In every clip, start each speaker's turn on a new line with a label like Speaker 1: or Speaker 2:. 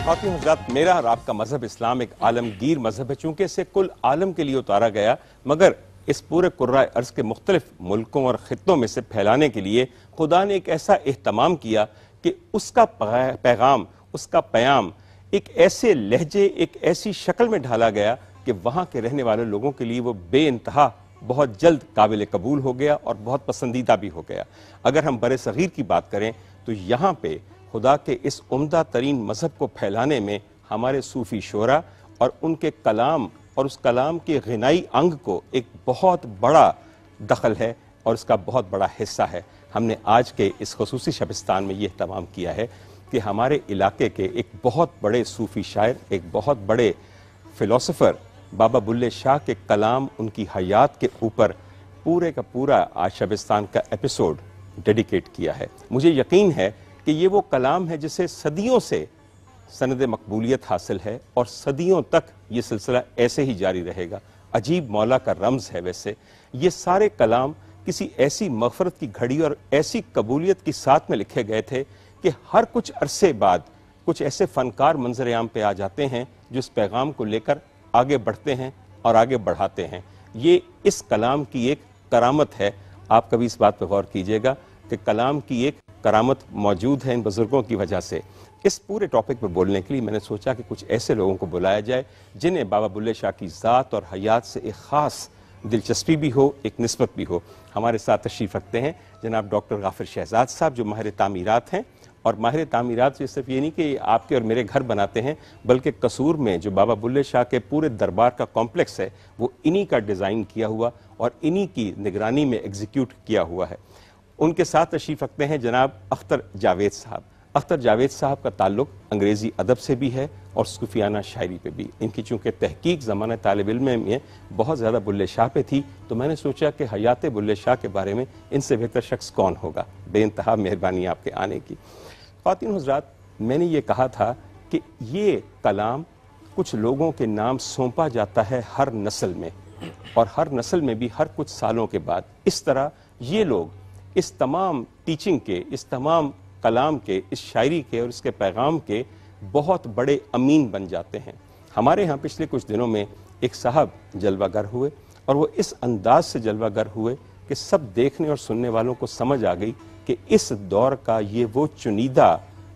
Speaker 1: ख़वातीन हज़रात, मेरा और आपका मजहब इस्लाम एक आलमगीर मजहब है। चूंकि इसे कुल आलम के लिए उतारा गया, मगर इस पूरे कुर्रा अर्ज़ के मुख्तलिफ मुल्कों और ख़ित्तों में से फैलाने के लिए खुदा ने एक ऐसा एहतमाम किया कि उसका पैगाम, उसका प्याम एक ऐसे लहजे, एक ऐसी शक्ल में ढाला गया कि वहाँ के रहने वाले लोगों के लिए वो बेइंतहा बहुत जल्द काबिल कबूल हो गया और बहुत पसंदीदा भी हो गया। अगर हम बरे सग़ीर की बात करें तो यहाँ पे खुदा के इस उम्दा तरीन मजहब को फैलाने में हमारे सूफ़ी शोरा और उनके कलाम और उस कलाम के ग़िनाई अंग को एक बहुत बड़ा दखल है और इसका बहुत बड़ा हिस्सा है। हमने आज के इस ख़ुसूसी शबिस्तान में ये तमाम किया है कि हमारे इलाके के एक बहुत बड़े सूफ़ी शायर, एक बहुत बड़े फ़िलोसोफ़र बाबा बुल्ले शाह के कलाम, उनकी हयात के ऊपर पूरे का पूरा आज शबिस्तान का एपिसोड डेडिकेट किया है। मुझे यकीन है कि ये वो कलाम है जिसे सदियों से सनद मकबूलियत हासिल है और सदियों तक ये सिलसिला ऐसे ही जारी रहेगा। अजीब मौला का रम्ज़ है। वैसे ये सारे कलाम किसी ऐसी मग़फ़रत की घड़ी और ऐसी कबूलियत की साथ में लिखे गए थे कि हर कुछ अरसे बाद कुछ ऐसे फ़नकार मंजर आम पे आ जाते हैं जो इस पैगाम को लेकर आगे बढ़ते हैं और आगे बढ़ाते हैं। ये इस कलाम की एक करामत है। आप कभी इस बात पर गौर कीजिएगा कि कलाम की एक करामत मौजूद है इन बुजुर्गों की वजह से। इस पूरे टॉपिक पर बोलने के लिए मैंने सोचा कि कुछ ऐसे लोगों को बुलाया जाए जिन्हें बाबा बुल्ले शाह की ज़ात और हयात से एक ख़ास दिलचस्पी भी हो, एक निस्बत भी हो। हमारे साथ तशरीफ़ रखते हैं जनाब डॉक्टर गाफिर शहजाद साहब, जो माहिर तामीरात हैं। और माहिर तामीरात से सिर्फ ये नहीं कि आपके और मेरे घर बनाते हैं, बल्कि कसूर में जो बाबा बुल्ले शाह के पूरे दरबार का कॉम्प्लेक्स है वो इन्हीं का डिज़ाइन किया हुआ और इन्हीं की निगरानी में एग्जीक्यूट किया हुआ है। उनके साथ तशरीफ़ रखते हैं जनाब अख्तर जावेद साहब। अख्तर जावेद साहब का ताल्लुक़ अंग्रेज़ी अदब से भी है और सूफियाना शायरी पे भी। इनकी चूँकि तहकीक ज़माना तालिब इल्म में बहुत ज़्यादा बुल्ले शाह पे थी, तो मैंने सोचा कि हयात बुल्ले शाह के बारे में इनसे बेहतर शख्स कौन होगा। बेइंतहा मेहरबानी आपके आने की। ख़वातीन हज़रात, मैंने ये कहा था कि ये कलाम कुछ लोगों के नाम सौंपा जाता है हर नस्ल में, और हर नस्ल में भी हर कुछ सालों के बाद इस तरह ये लोग इस तमाम टीचिंग के, इस तमाम कलाम के, इस शायरी के और इसके पैगाम के बहुत बड़े अमीन बन जाते हैं। हमारे यहाँ पिछले कुछ दिनों में एक साहब जलवागर हुए और वो इस अंदाज से जलवागर हुए कि सब देखने और सुनने वालों को समझ आ गई कि इस दौर का ये वो चुनीदा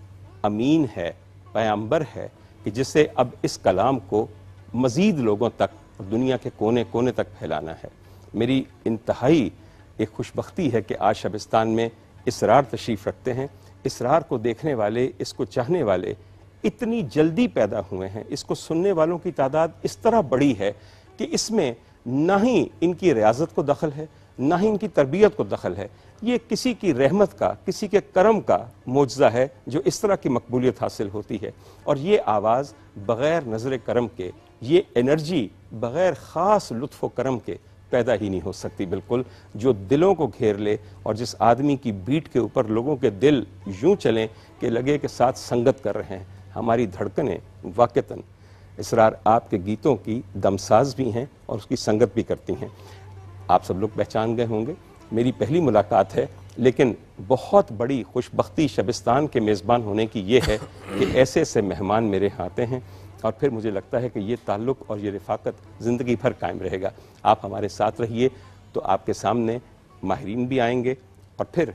Speaker 1: अमीन है, पैगंबर है कि जिसे अब इस कलाम को मज़ीद लोगों तक और दुनिया के कोने कोने तक फैलाना है। मेरी इंतहाई एक खुशबख्ती है कि आज शबिस्तान में इसरार तशरीफ़ रखते हैं। इसरार को देखने वाले, इसको चाहने वाले इतनी जल्दी पैदा हुए हैं। इसको सुनने वालों की तादाद इस तरह बड़ी है कि इसमें ना ही इनकी रियाजत को दखल है, ना ही इनकी तरबियत को दखल है। ये किसी की रहमत का, किसी के करम का मोजज़ा है जो इस तरह की मकबूलियत हासिल होती है। और ये आवाज़ बग़ैर नज़र करम के, ये एनर्जी बग़ैर ख़ास लुत्फ़ व करम के पैदा ही नहीं हो सकती। बिल्कुल जो दिलों को घेर ले और जिस आदमी की बीट के ऊपर लोगों के दिल यूं चलें कि लगे कि साथ संगत कर रहे हैं। हमारी धड़कनें वाक़तन इसरार आपके गीतों की दमसाज भी हैं और उसकी संगत भी करती हैं। आप सब लोग पहचान गए होंगे, मेरी पहली मुलाकात है, लेकिन बहुत बड़ी खुशबख्ती शबिस्तान के मेज़बान होने की ये है कि ऐसे ऐसे मेहमान मेरे यहाँ आते हैं और फिर मुझे लगता है कि ये ताल्लुक़ और ये रिफ़ाक़त ज़िंदगी भर कायम रहेगा। आप हमारे साथ रहिए तो आपके सामने माहिरीन भी आएंगे और फिर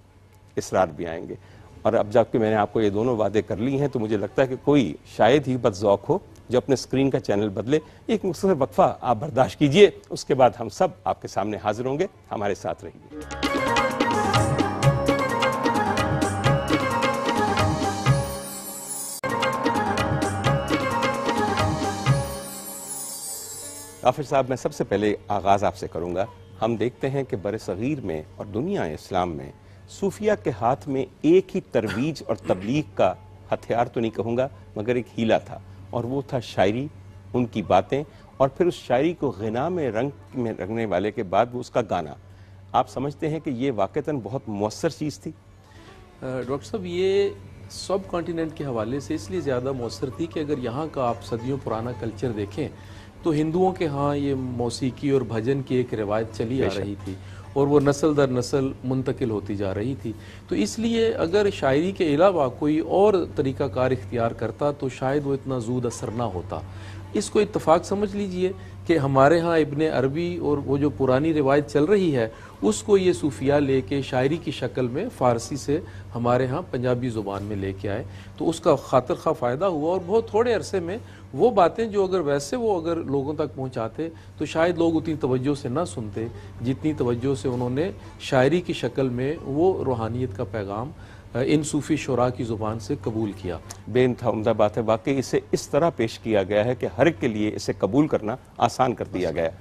Speaker 1: इसरार भी आएंगे। और अब जबकि मैंने आपको ये दोनों वादे कर ली हैं, तो मुझे लगता है कि कोई शायद ही बदज़ौक़ हो जो अपने स्क्रीन का चैनल बदले। एक मुख्तसर वक्फ़ा आप बर्दाश्त कीजिए, उसके बाद हम सब आपके सामने हाजिर होंगे। हमारे साथ रहिए। गाफिर साहब, मैं सबसे पहले आगाज़ आपसे करूँगा। हम देखते हैं कि बरे सग़ीर में और दुनिया इस्लाम में सूफिया के हाथ में एक ही तरवीज और तबलीग का हथियार तो नहीं कहूँगा, मगर एक हीला था, और वो था शायरी, उनकी बातें, और फिर उस शायरी को ग़िना में रंग में रंगने वाले के बाद वो उसका गाना। आप समझते हैं कि ये वाक़तन बहुत मौसर चीज़ थी?
Speaker 2: डॉक्टर साहब, ये सब कॉन्टिनेंट के हवाले से इसलिए ज़्यादा मौसर थी कि अगर यहाँ का आप सदियों पुराना कल्चर देखें तो हिंदुओं के यहाँ ये मौसीकी और भजन की एक रिवायत चली आ रही थी, और वो नस्ल दर नस्ल मुंतकिल होती जा रही थी। तो इसलिए अगर शायरी के अलावा कोई और तरीक़ाकार इख्तियार करता तो शायद वो इतना ज़ूद असर ना होता। इसको इत्तफाक समझ लीजिए कि हमारे यहाँ इब्ने अरबी और वो जो पुरानी रिवायत चल रही है उसको ये सूफिया लेके शायरी की शक्ल में फ़ारसी से हमारे यहाँ पंजाबी ज़ुबान में लेके आए, तो उसका खातिर खा फ़ायदा हुआ। और बहुत थोड़े अरसे में वो बातें जो अगर वैसे वो अगर लोगों तक पहुँचाते तो शायद लोग उतनी तवज्जो से ना सुनते जितनी तवज्जो से उन्होंने शायरी की शक्ल में वो रूहानियत का पैगाम इन सूफ़ी शुरा की ज़ुबान से कबूल किया।
Speaker 1: बेइंतहा उम्दा बात है, वाकई इसे इस तरह पेश किया गया है कि हर एक के लिए इसे कबूल करना आसान कर दिया गया।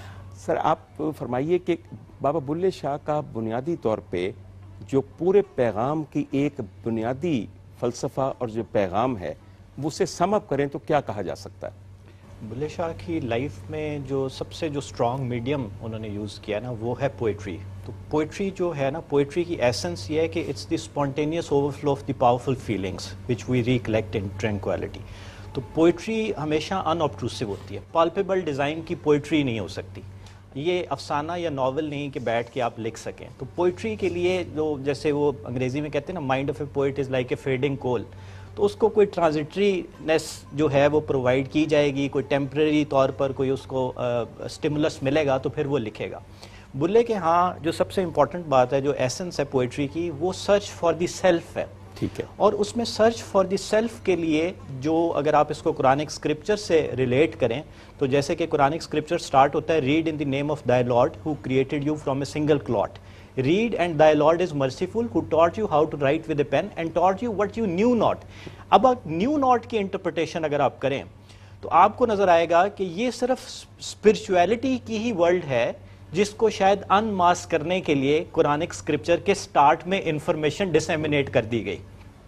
Speaker 1: सर आप फरमाइए कि बाबा बुल्ले शाह का बुनियादी तौर पे जो पूरे पैगाम की एक बुनियादी फ़लसफ़ा और जो पैगाम है वो उसे सम अप करें तो क्या कहा जा सकता है?
Speaker 3: बुल्ले शाह की लाइफ में जो सबसे जो स्ट्रॉन्ग मीडियम उन्होंने यूज़ किया ना वो है पोइट्री। तो पोइट्री जो है ना, पोइट्री की एसेंस ये है कि it's the spontaneous overflow of the powerful feelings which we recollect in tranquility. तो पोइट्री हमेशा अनऑब्ट्रूसिव होती है, पाल्पेबल डिज़ाइन की पोइट्री नहीं हो सकती। ये अफसाना या नावल नहीं कि बैठ के आप लिख सकें। तो पोइट्री के लिए जो जैसे वो अंग्रेज़ी में कहते हैं ना, mind of a poet is like a fading coal, तो उसको कोई ट्रांजिटरीनेस जो है वो प्रोवाइड की जाएगी, कोई टेम्प्रेरी तौर पर कोई उसको स्टिमुलस मिलेगा तो फिर वो लिखेगा। बुल्ले के हाँ जो सबसे इम्पॉर्टेंट बात है, जो एसेंस है पोइट्री की, वो सर्च फॉर द सेल्फ है।
Speaker 1: ठीक है।
Speaker 3: और उसमें सर्च फॉर द सेल्फ के लिए जो अगर आप इसको कुरानिक स्क्रिप्चर से रिलेट करें तो जैसे कि कुरानिक स्क्रिप्चर स्टार्ट होता है, read in the name of thy lord who created you from a single clot, read and thy Lord is merciful who taught you how to write with a pen and taught you what you knew not। अब knew not की interpretation अगर आप करें तो आपको नजर आएगा कि ये सिर्फ स्पिरिचुअलिटी की ही वर्ल्ड है जिसको शायद अनमास्क करने के लिए कुरानिक स्क्रिप्चर के स्टार्ट में इंफॉर्मेशन डिसेमिनेट कर दी गई।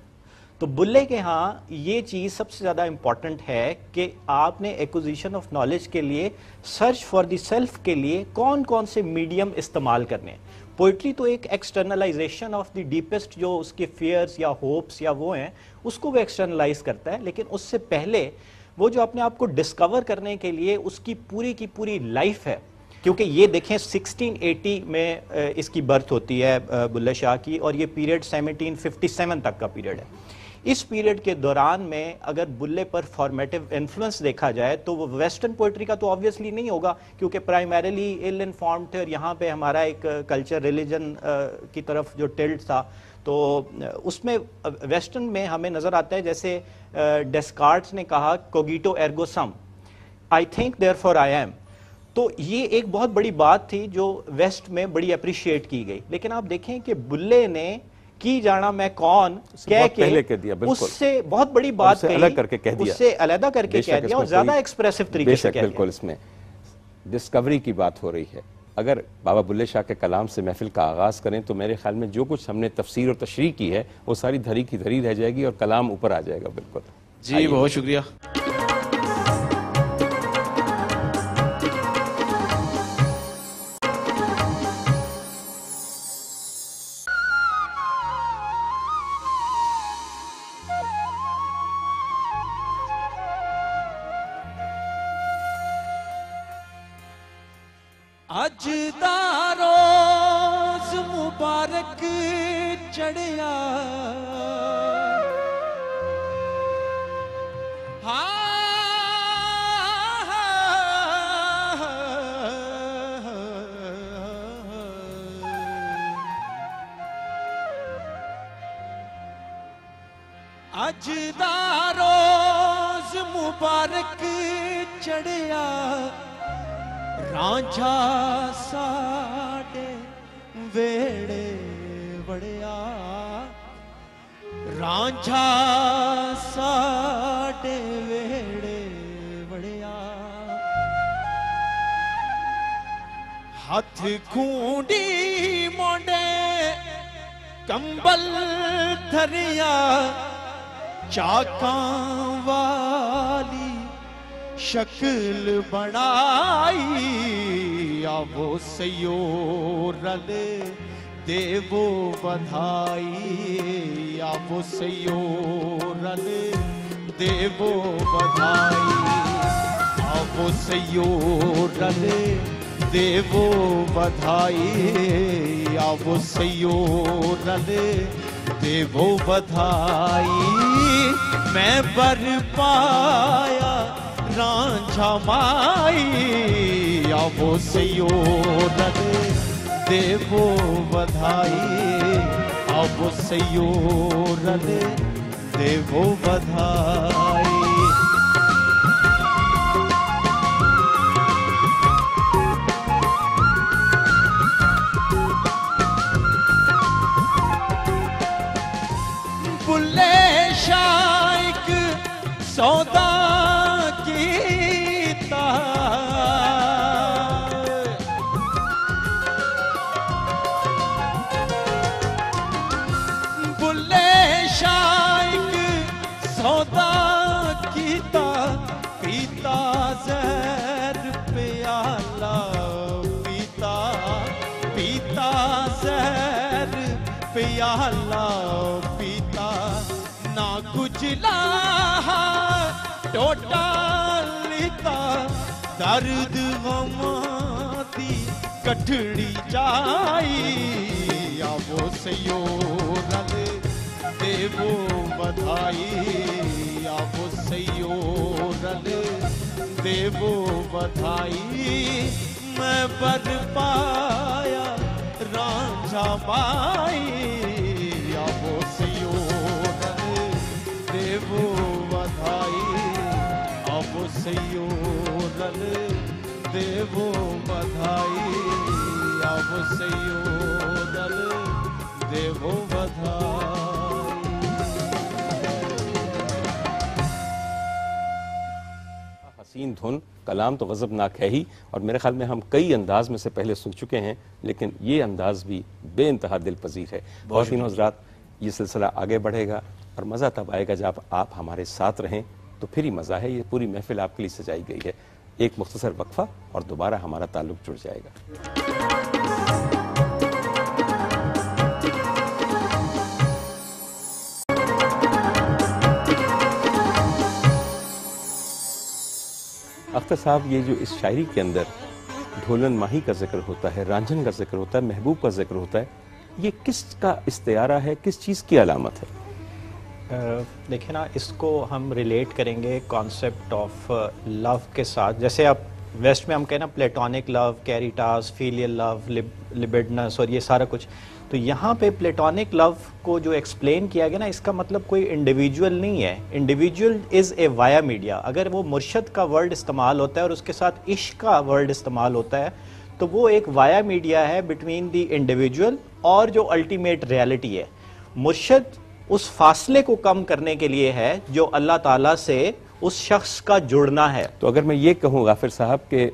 Speaker 3: तो बुल्ले के यहाँ ये चीज़ सबसे ज़्यादा इंपॉर्टेंट है कि आपने एक्विजिशन ऑफ नॉलेज के लिए, सर्च फॉर द सेल्फ के लिए कौन कौन से मीडियम इस्तेमाल करने हैं। पोइट्री तो एक एक्सटर्नलाइजेशन ऑफ द डीपेस्ट जो उसके फियर्स या होप्स या वो हैं उसको वो एक्सटर्नलाइज करता है, लेकिन उससे पहले वो जो अपने आप को डिस्कवर करने के लिए उसकी पूरी की पूरी लाइफ है। क्योंकि ये देखें 1680 में इसकी बर्थ होती है बुल्ले शाह की, और ये पीरियड 1757 तक का पीरियड है। इस पीरियड के दौरान में अगर बुल्ले पर फॉर्मेटिव इन्फ्लुएंस देखा जाए तो वो वेस्टर्न पोइट्री का तो ऑब्वियसली नहीं होगा क्योंकि प्राइमरीली इल इन्फॉर्म्ड थे और यहाँ पे हमारा एक कल्चर रिलीजन की तरफ जो टिल्ट था, तो उसमें वेस्टर्न में हमें नज़र आता है जैसे डेस्कार्ट्स ने कहा cogito ergo sum, I think therefore I am. तो ये एक बहुत बड़ी बात थी जो वेस्ट में बड़ी अप्रिशिएट की गई, लेकिन आप देखें कि बुल्ले ने की जाना मैं कौन कह के उससे बहुत बड़ी बात
Speaker 1: अलग करके कह दिया,
Speaker 3: उससे अलग करके कह दिया और ज्यादा एक्सप्रेसिव तरीके से कह दिया।
Speaker 1: बिल्कुल इसमें डिस्कवरी की बात हो रही है। अगर बाबा बुल्ले शाह के कलाम से महफिल का आगाज करें तो मेरे ख्याल में जो कुछ हमने तफसीर और तशरीह की है वो सारी धरी की धरी रह जाएगी और कलाम ऊपर आ जाएगा। बिल्कुल
Speaker 2: जी, बहुत शुक्रिया।
Speaker 4: अज दा रोज मुबारक चढ़िया, अज दा रोज मुबारक चढ़िया, रांझा साडे वेड़े वड़िया, रांझा साडे वेड़े वड़िया, हथ खूंडी मोंडे कंबल धरिया, चाकां वाली शक्ल बनाई, आवो सयो रले देवो बधाई, आवो सयो रले देवो बधाई, आवो सयो रले देवो बधाई आवो सयो रले देवो बधाई मैं बर पाया रांझा माई आवो सयो रले देवो बधाई आवो सयो रले देवो बधाई। बुल्ले शाइक सौदा कीता बुल्ले शाइक सौदा कीता पीता जहर प्याला पीता पीता जहर प्याला पीता ना कुचला टोटा लीता दर्द गमाती कठड़ी जाई आवो सयो रले देवो बधाई आवो सयो रले देवो बधाई मैं बर पाया रांझा माई आवो सयो रले देवो बधाई आवो सयो रले देवो बधाई आवो सयो रले देवो बधाई।
Speaker 1: हसीन धुन, कलाम तो गज़बनाक है ही, और मेरे ख्याल में हम कई अंदाज में से पहले सुन चुके हैं, लेकिन ये अंदाज भी बेइंतहा दिल पजीर है। बहुत ही हज़रात, ये सिलसिला आगे बढ़ेगा और मज़ा तब आएगा जब आप हमारे साथ रहें, तो फिर ही मज़ा है। ये पूरी महफिल आपके लिए सजाई गई है। एक मुख्तसर वक्फा और दोबारा हमारा ताल्लुक जुड़ जाएगा। अख्तर साहब, ये जो इस शायरी के अंदर ढोलन माही का जिक्र होता है, रांझन का जिक्र होता है, महबूब का जिक्र होता है, ये किसका इस्तियारा है, किस चीज़ की अलामत है?
Speaker 3: देखिए ना, इसको हम रिलेट करेंगे कॉन्सेप्ट ऑफ लव के साथ। जैसे आप वेस्ट में हम कहें ना platonic love, caritas, filial love, libidinous और ये सारा कुछ, तो यहाँ पे प्लेटोनिक लव को जो एक्सप्लेन किया गया ना, इसका मतलब कोई इंडिविजुअल नहीं है। Individual is a via media. अगर वो मुर्शद का वर्ड इस्तेमाल होता है और उसके साथ इश्क का वर्ड इस्तेमाल होता है, तो वो एक वाया मीडिया है बिटवीन द इंडिविजुअल और जो अल्टीमेट रियलिटी है। मुर्शद उस फासले को कम करने के लिए है जो अल्लाह ताला से उस शख्स का जुड़ना है।
Speaker 1: तो अगर मैं ये कहूँ गाफिर साहब के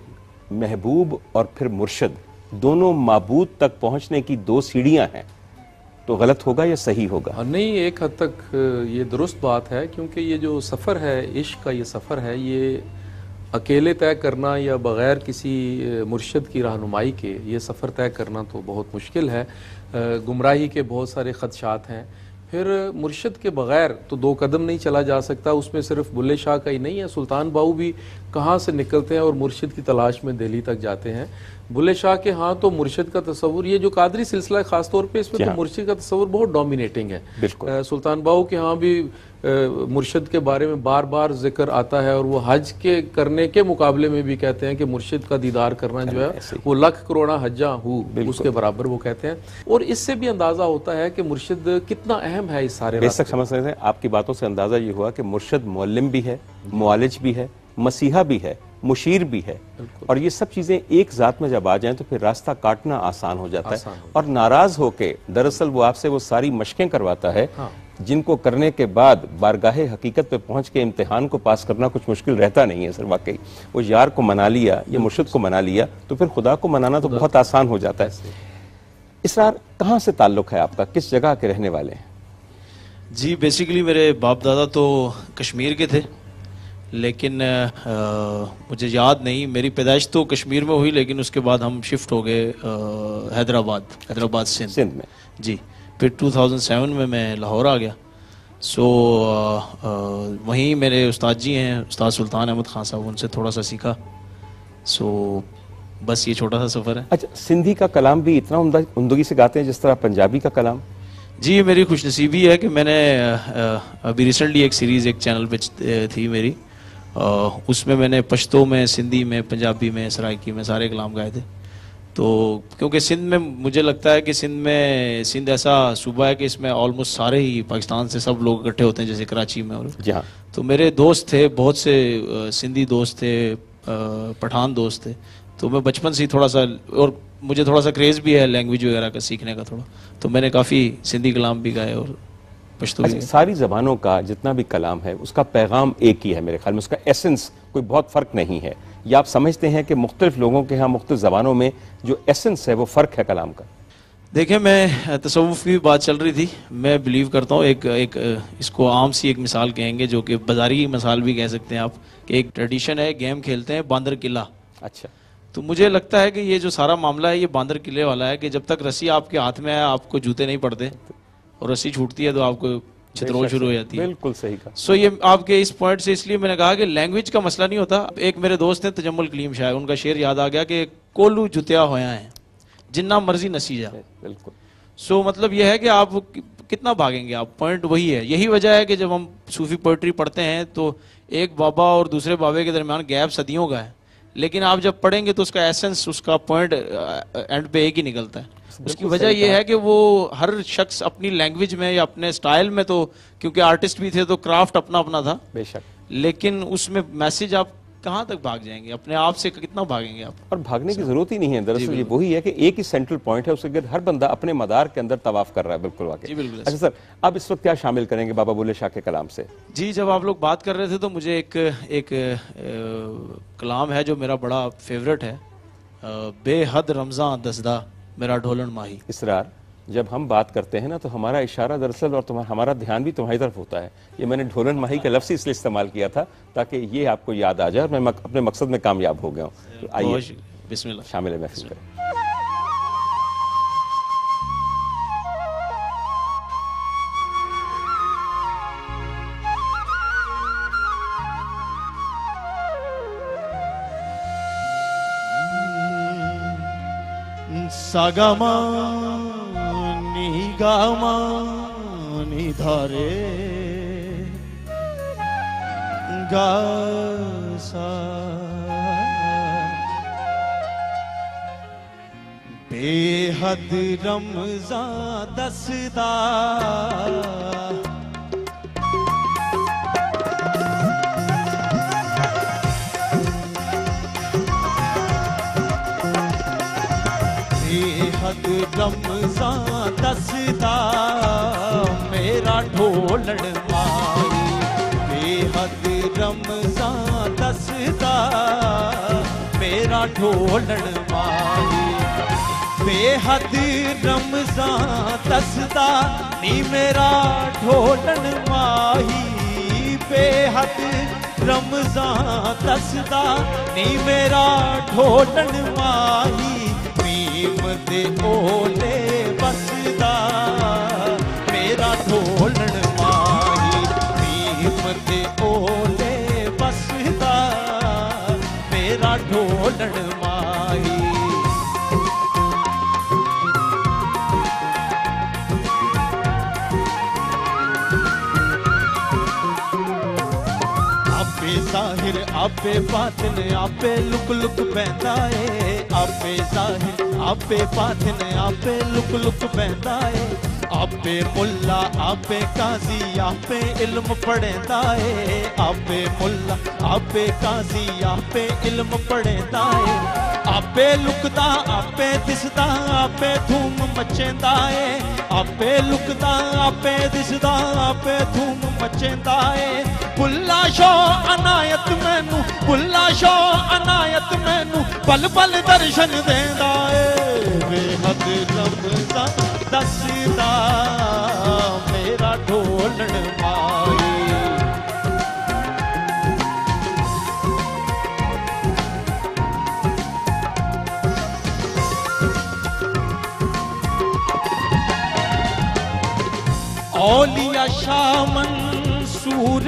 Speaker 1: महबूब और फिर मुर्शद दोनों माबूद तक पहुंचने की दो सीढ़ियां हैं, तो गलत होगा या सही होगा?
Speaker 2: नहीं, एक हद तक ये दुरुस्त बात है, क्योंकि ये जो सफ़र है, इश्क का ये सफ़र है, ये अकेले तय करना या बग़ैर किसी मुर्शद की रहनुमाई के ये सफ़र तय करना तो बहुत मुश्किल है। गुमराही के बहुत सारे ख़दशात हैं। फिर मुर्शद के बग़ैर तो दो कदम नहीं चला जा सकता। उसमें सिर्फ बुल्ले शाह का ही नहीं है, सुल्तान बाहू भी कहाँ से निकलते हैं और मुर्शद की तलाश में दिल्ली तक जाते हैं। बुल्ले शाह के हाँ तो मुर्शद का तस्वुर, ये जो कादरी सिलसिला है ख़ासतौर पे, इसमें तो मुर्शद का तस्वुर बहुत डोमिनेटिंग है। सुल्तान बाहू के यहाँ भी मुर्शद के बारे में बार बार जिक्र आता है, और वो हज के करने के मुकाबले में भी कहते हैं कि मुर्शद का दीदार करना जो है वो लाख करोड़ा हज्जा हूँ, उसके बराबर वो कहते हैं। और इससे भी अंदाजा होता है कि मुर्शद कितना अहम है इस सारे
Speaker 1: बेशक समझ सकते हैं। आपकी बातों से अंदाजा ये हुआ कि मुर्शद मुअल्लिम भी है, मुआलिज भी है, मसीहा भी है, मुशीर भी है, और ये सब चीजें एक जात में जब आ जाएं तो फिर रास्ता काटना आसान हो जाता है। और नाराज होके दरअसल वो आपसे वो सारी मशकें करवाता है जिनको करने के बाद बारगाहे हकीकत पे पहुंच के इम्तिहान को पास करना कुछ मुश्किल रहता नहीं है सर। वाकई वो यार को मना लिया या मुर्शिद को मना लिया तो फिर खुदा को मनाना तो बहुत आसान हो जाता है। इसरार, कहाँ से ताल्लुक है आपका, किस जगह के रहने वाले हैं?
Speaker 5: जी, बेसिकली मेरे बाप दादा तो कश्मीर के थे, लेकिन मुझे याद नहीं, मेरी पैदाइश तो कश्मीर में हुई, लेकिन उसके बाद हम शिफ्ट हो गए हैदराबाद सिंध में। जी, फिर 2007 में मैं लाहौर आ गया। सो वहीं मेरे उस्ताद जी हैं, उस्ताद सुल्तान अहमद खान साहब, उनसे थोड़ा सा सीखा। सो बस ये छोटा सा सफ़र है।
Speaker 1: अच्छा, सिंधी का कलाम भी इतना उम्दगी से गाते हैं जिस तरह पंजाबी का कलाम?
Speaker 5: जी, ये मेरी खुशनसीबी है कि मैंने अभी रिसेंटली एक सीरीज़ एक चैनल पे थी मेरी, उसमें मैंने पश्तो में, सिंधी में, पंजाबी में, सराइकी में सारे कलाम गाए थे। तो क्योंकि सिंध में मुझे लगता है कि सिंध ऐसा सूबा है कि इसमें ऑलमोस्ट सारे ही पाकिस्तान से सब लोग इकट्ठे होते हैं, जैसे कराची में। और
Speaker 1: जहाँ
Speaker 5: तो मेरे दोस्त थे, बहुत से सिंधी दोस्त थे, पठान दोस्त थे। तो मैं बचपन से ही थोड़ा सा, और मुझे थोड़ा सा क्रेज़ भी है लैंग्वेज वगैरह का सीखने का थोड़ा, तो मैंने काफ़ी सिंधी कलाम भी गाए और पश्तो भी।
Speaker 1: सारी ज़बानों का जितना भी कलाम है उसका पैगाम एक ही है मेरे ख्याल में, उसका एसेंस कोई बहुत फ़र्क नहीं है। या आप समझते हैं कि मुख्तलिफ लोगों के यहाँ मुख्तलिफ ज़बानों में जो एसेंस है वो फ़र्क है कलाम का?
Speaker 5: देखिए, मैं तसव्वुफ़ की बात चल रही थी, मैं बिलीव करता हूँ एक इसको आम सी एक मिसाल कहेंगे, जो कि बाजारी मिसाल भी कह सकते हैं आप, कि एक ट्रेडिशन है, गेम खेलते हैं बांदर किला।
Speaker 1: अच्छा,
Speaker 5: तो मुझे लगता है कि ये जो सारा मामला है ये बांदर किले वाला है, कि जब तक रस्सी आपके हाथ में है आपको जूते नहीं पड़ते, और रस्सी छूटती है तो आपको छितरोल शुरू हो जाती है।
Speaker 1: बिल्कुल सही कहा।
Speaker 5: सो ये आपके इस पॉइंट से इसलिए मैंने कहा कि लैंग्वेज का मसला नहीं होता। एक मेरे दोस्त हैं तजम्मुल कलीम शायर, उनका शेर याद आ गया कि कोलू जुतिया होया है जिन्ना मर्जी नसी जा।
Speaker 1: बिल्कुल।
Speaker 5: सो मतलब यह है कि आप कितना भागेंगे आप, पॉइंट वही है। यही वजह है कि जब हम सूफी पोइट्री पढ़ते हैं तो एक बाबा और दूसरे बाबे के दरमियान गैप सदियों का है, लेकिन आप जब पढ़ेंगे तो उसका एसेंस, उसका पॉइंट एंड पे एक ही निकलता है। उसकी वजह यह है कि वो हर शख्स अपनी लैंग्वेज में या अपने स्टाइल में, तो क्योंकि आर्टिस्ट भी थे तो क्राफ्ट अपना अपना था
Speaker 1: बेशक,
Speaker 5: लेकिन उसमें मैसेज आप कहाँ तक भाग जाएंगे, अपने आप से कितना भागेंगे आप?
Speaker 1: और भागने की जरूरत ही नहीं है। दरअसल ये वही है कि एक ही सेंट्रल पॉइंट है, उसके गिर्द हर बंदा अपने मदार के अंदर तवाफ कर रहा है। बिल्कुल वाकई। अच्छा सर, अब इस वक्त क्या शामिल करेंगे बाबा बुल्ले शाह के कलाम से?
Speaker 5: जी, जब आप लोग बात कर रहे थे तो मुझे एक कलाम है जो मेरा बड़ा फेवरेट है, बेहद रमजान दसदा मेरा ढोलन माही।
Speaker 1: इसरार, जब हम बात करते हैं ना तो हमारा इशारा दरअसल और हमारा ध्यान भी तुम्हारी तरफ होता है। ये मैंने ढोलन माही का लफ्ज़ इसलिए इस्तेमाल किया था ताकि ये आपको याद आ जाए और मैं अपने मकसद में कामयाब हो गया हूँ। तो आइए
Speaker 5: बिस्मिल्लाह,
Speaker 1: शामिल महफिल करें।
Speaker 4: सागामा निगामा निधारे गासा बेहद रमजान दसदा बेहद रमजान दसदा मेरा ढोलन माही। बेहद रमजान दसदा मेरा ढोलन माही। बेहद रमजान दसदा नी मेरा ढोलन माही। बेहद रमजान दसदा नी मेरा ढोलन माही। नीम दे ओले बसदा मेरा ढोलन माही। नीम दे ओले बसदा मेरा ढोलन माही। आपे जाहिर आपे बातिन आपे लुक लुक बहंदा है। आपे जाहिर आपे बातिन आपे लुक लुक बहंदा है। आपे मुल्ला आपे काजी आपे इल्म पढ़ेंदा है। आपे मुल्ला आपे काजी आपे इल्म पढ़ेंदा है। आपे लुकदा आपे दिसदा आपे धूम मचेंदा है। आपे लुकदा आपे दिसदा आपे धूम मचेंदा है। बुल्ला शो अनायत मैनू बुल्ला शो अनायत मैनू पल पल दर्शन देंदा है। बेहद रमजान दसदा मेरा ढोलन माही। औलिया शाह मंसूर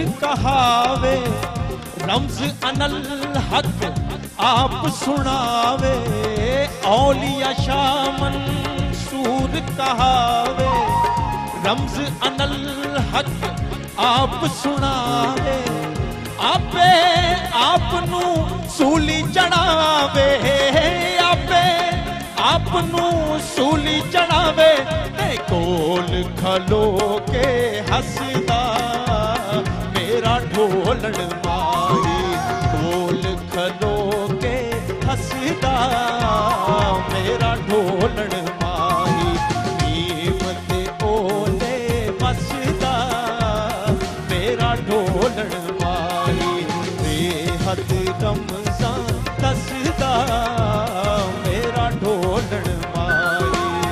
Speaker 4: कहावे रम्ज अनल हक आप सुनावे। शाह मंसूर कहावे, रमज अनल हक आप सुनावे, आपे आपनू सूली चढ़ावे, आपे आपनू सूली चढ़ावे, ते कोल खलो के हसदा मेरा ढोलण माही, कोल खलो के हसदा मेरा ढोलण माही, कीमत ओले बसदा मेरा ढोलण माही, बेहद रमज़ान दसदा मेरा ढोलण माही।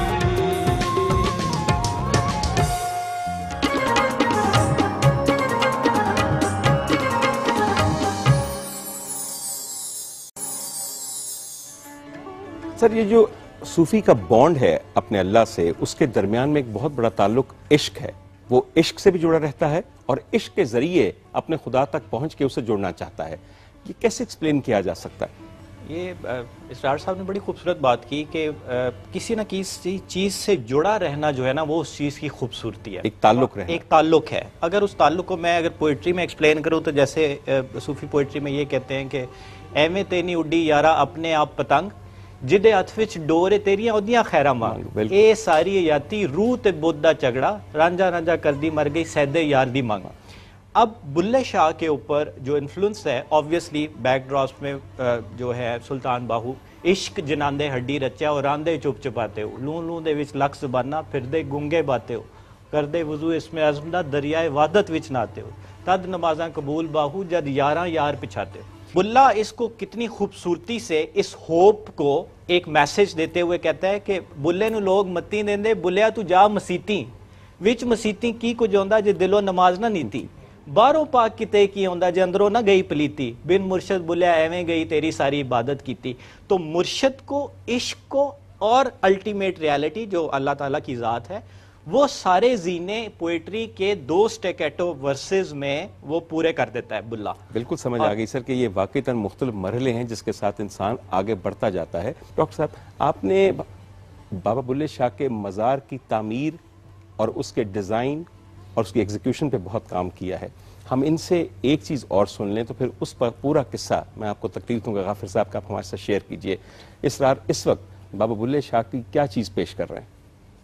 Speaker 1: सर, ये जो सूफी का बॉन्ड है अपने अल्लाह से, उसके दरमियान में एक बहुत बड़ा ताल्लुक इश्क है। वो इश्क से भी जुड़ा रहता है और इश्क के जरिए अपने खुदा तक पहुंच के उसे जोड़ना चाहता है। ये कैसे एक्सप्लेन किया जा सकता है?
Speaker 3: ये इसरार साहब ने बड़ी खूबसूरत बात की कि किसी न किसी चीज़ से जुड़ा रहना जो है ना, वो उस चीज़ की खूबसूरती है।
Speaker 1: एक ताल्लुक रहना,
Speaker 3: एक ताल्लुक है। अगर उस ताल्लुक को मैं अगर पोइट्री में एक्सप्लेन करूँ तो जैसे सूफी पोइट्री में ये कहते हैं कि एवें तेनी उड्डी यारा अपने आप पतंग, जिदे हथ विच डोरे तेरियां ओदियां खैरा मांग, ए सारी याती रूह ते बोदा झगड़ा, रांझा रांझा करदी मर गई सैदे यार दी मांग। अब बुल्ले शाह के ऊपर जो इन्फ्लुएंस है, ऑब्वियसली बैकड्रॉप्स में जो है सुल्तान बाहू, इश्क जिनांदे हड्डी रचा और आंदे चुप चुपाते हो, लू लू दे विच लख ज़बाना फिरदे गुंगे बाते हो, करदे वजू इसमें अज़मदा दरियाए वादत विच नाते हो, तद नमाज़ां कबूल बाहू जद यारां यार पिछाते हो। बुल्ला इसको कितनी खूबसूरती से इस होप को एक मैसेज देते हुए कहता है कि बुल्ले नू लोग मत्ती देंदे, बुल्लिया तू जा मसीती विच मसीती की कुछ आंदा जे दिलो नमाज ना नीती, बाहरों पाक किते की आंदा जे अंदरों ना गई पलीती, बिन मुर्शद बुल्लिया एवें गई तेरी सारी इबादत कीती। तो मुर्शद को, इश्क को और अल्टीमेट रियलिटी जो अल्लाह ताला की ज़ात है, वो सारे जीने पोएट्री के 2 स्टेकेटो वर्सेस में वो पूरे कर देता है बुल्ला।
Speaker 1: बिल्कुल समझ आ गई सर कि ये वाकईतन मुख्तलिफ मरहले हैं जिसके साथ इंसान आगे बढ़ता जाता है। डॉक्टर साहब, आपने बाबा बुल्ले शाह के मज़ार की तामीर और उसके डिज़ाइन और उसकी एग्जीक्यूशन पे बहुत काम किया है। हम इनसे एक चीज़ और सुन लें तो फिर उस पर पूरा किस्सा मैं आपको तकलीफ दूंगा। गाफिर साहब का आप हमारे साथ शेयर कीजिए। इसरार, इस वक्त बाबा बुल्ले शाह की क्या चीज़ पेश कर रहे हैं?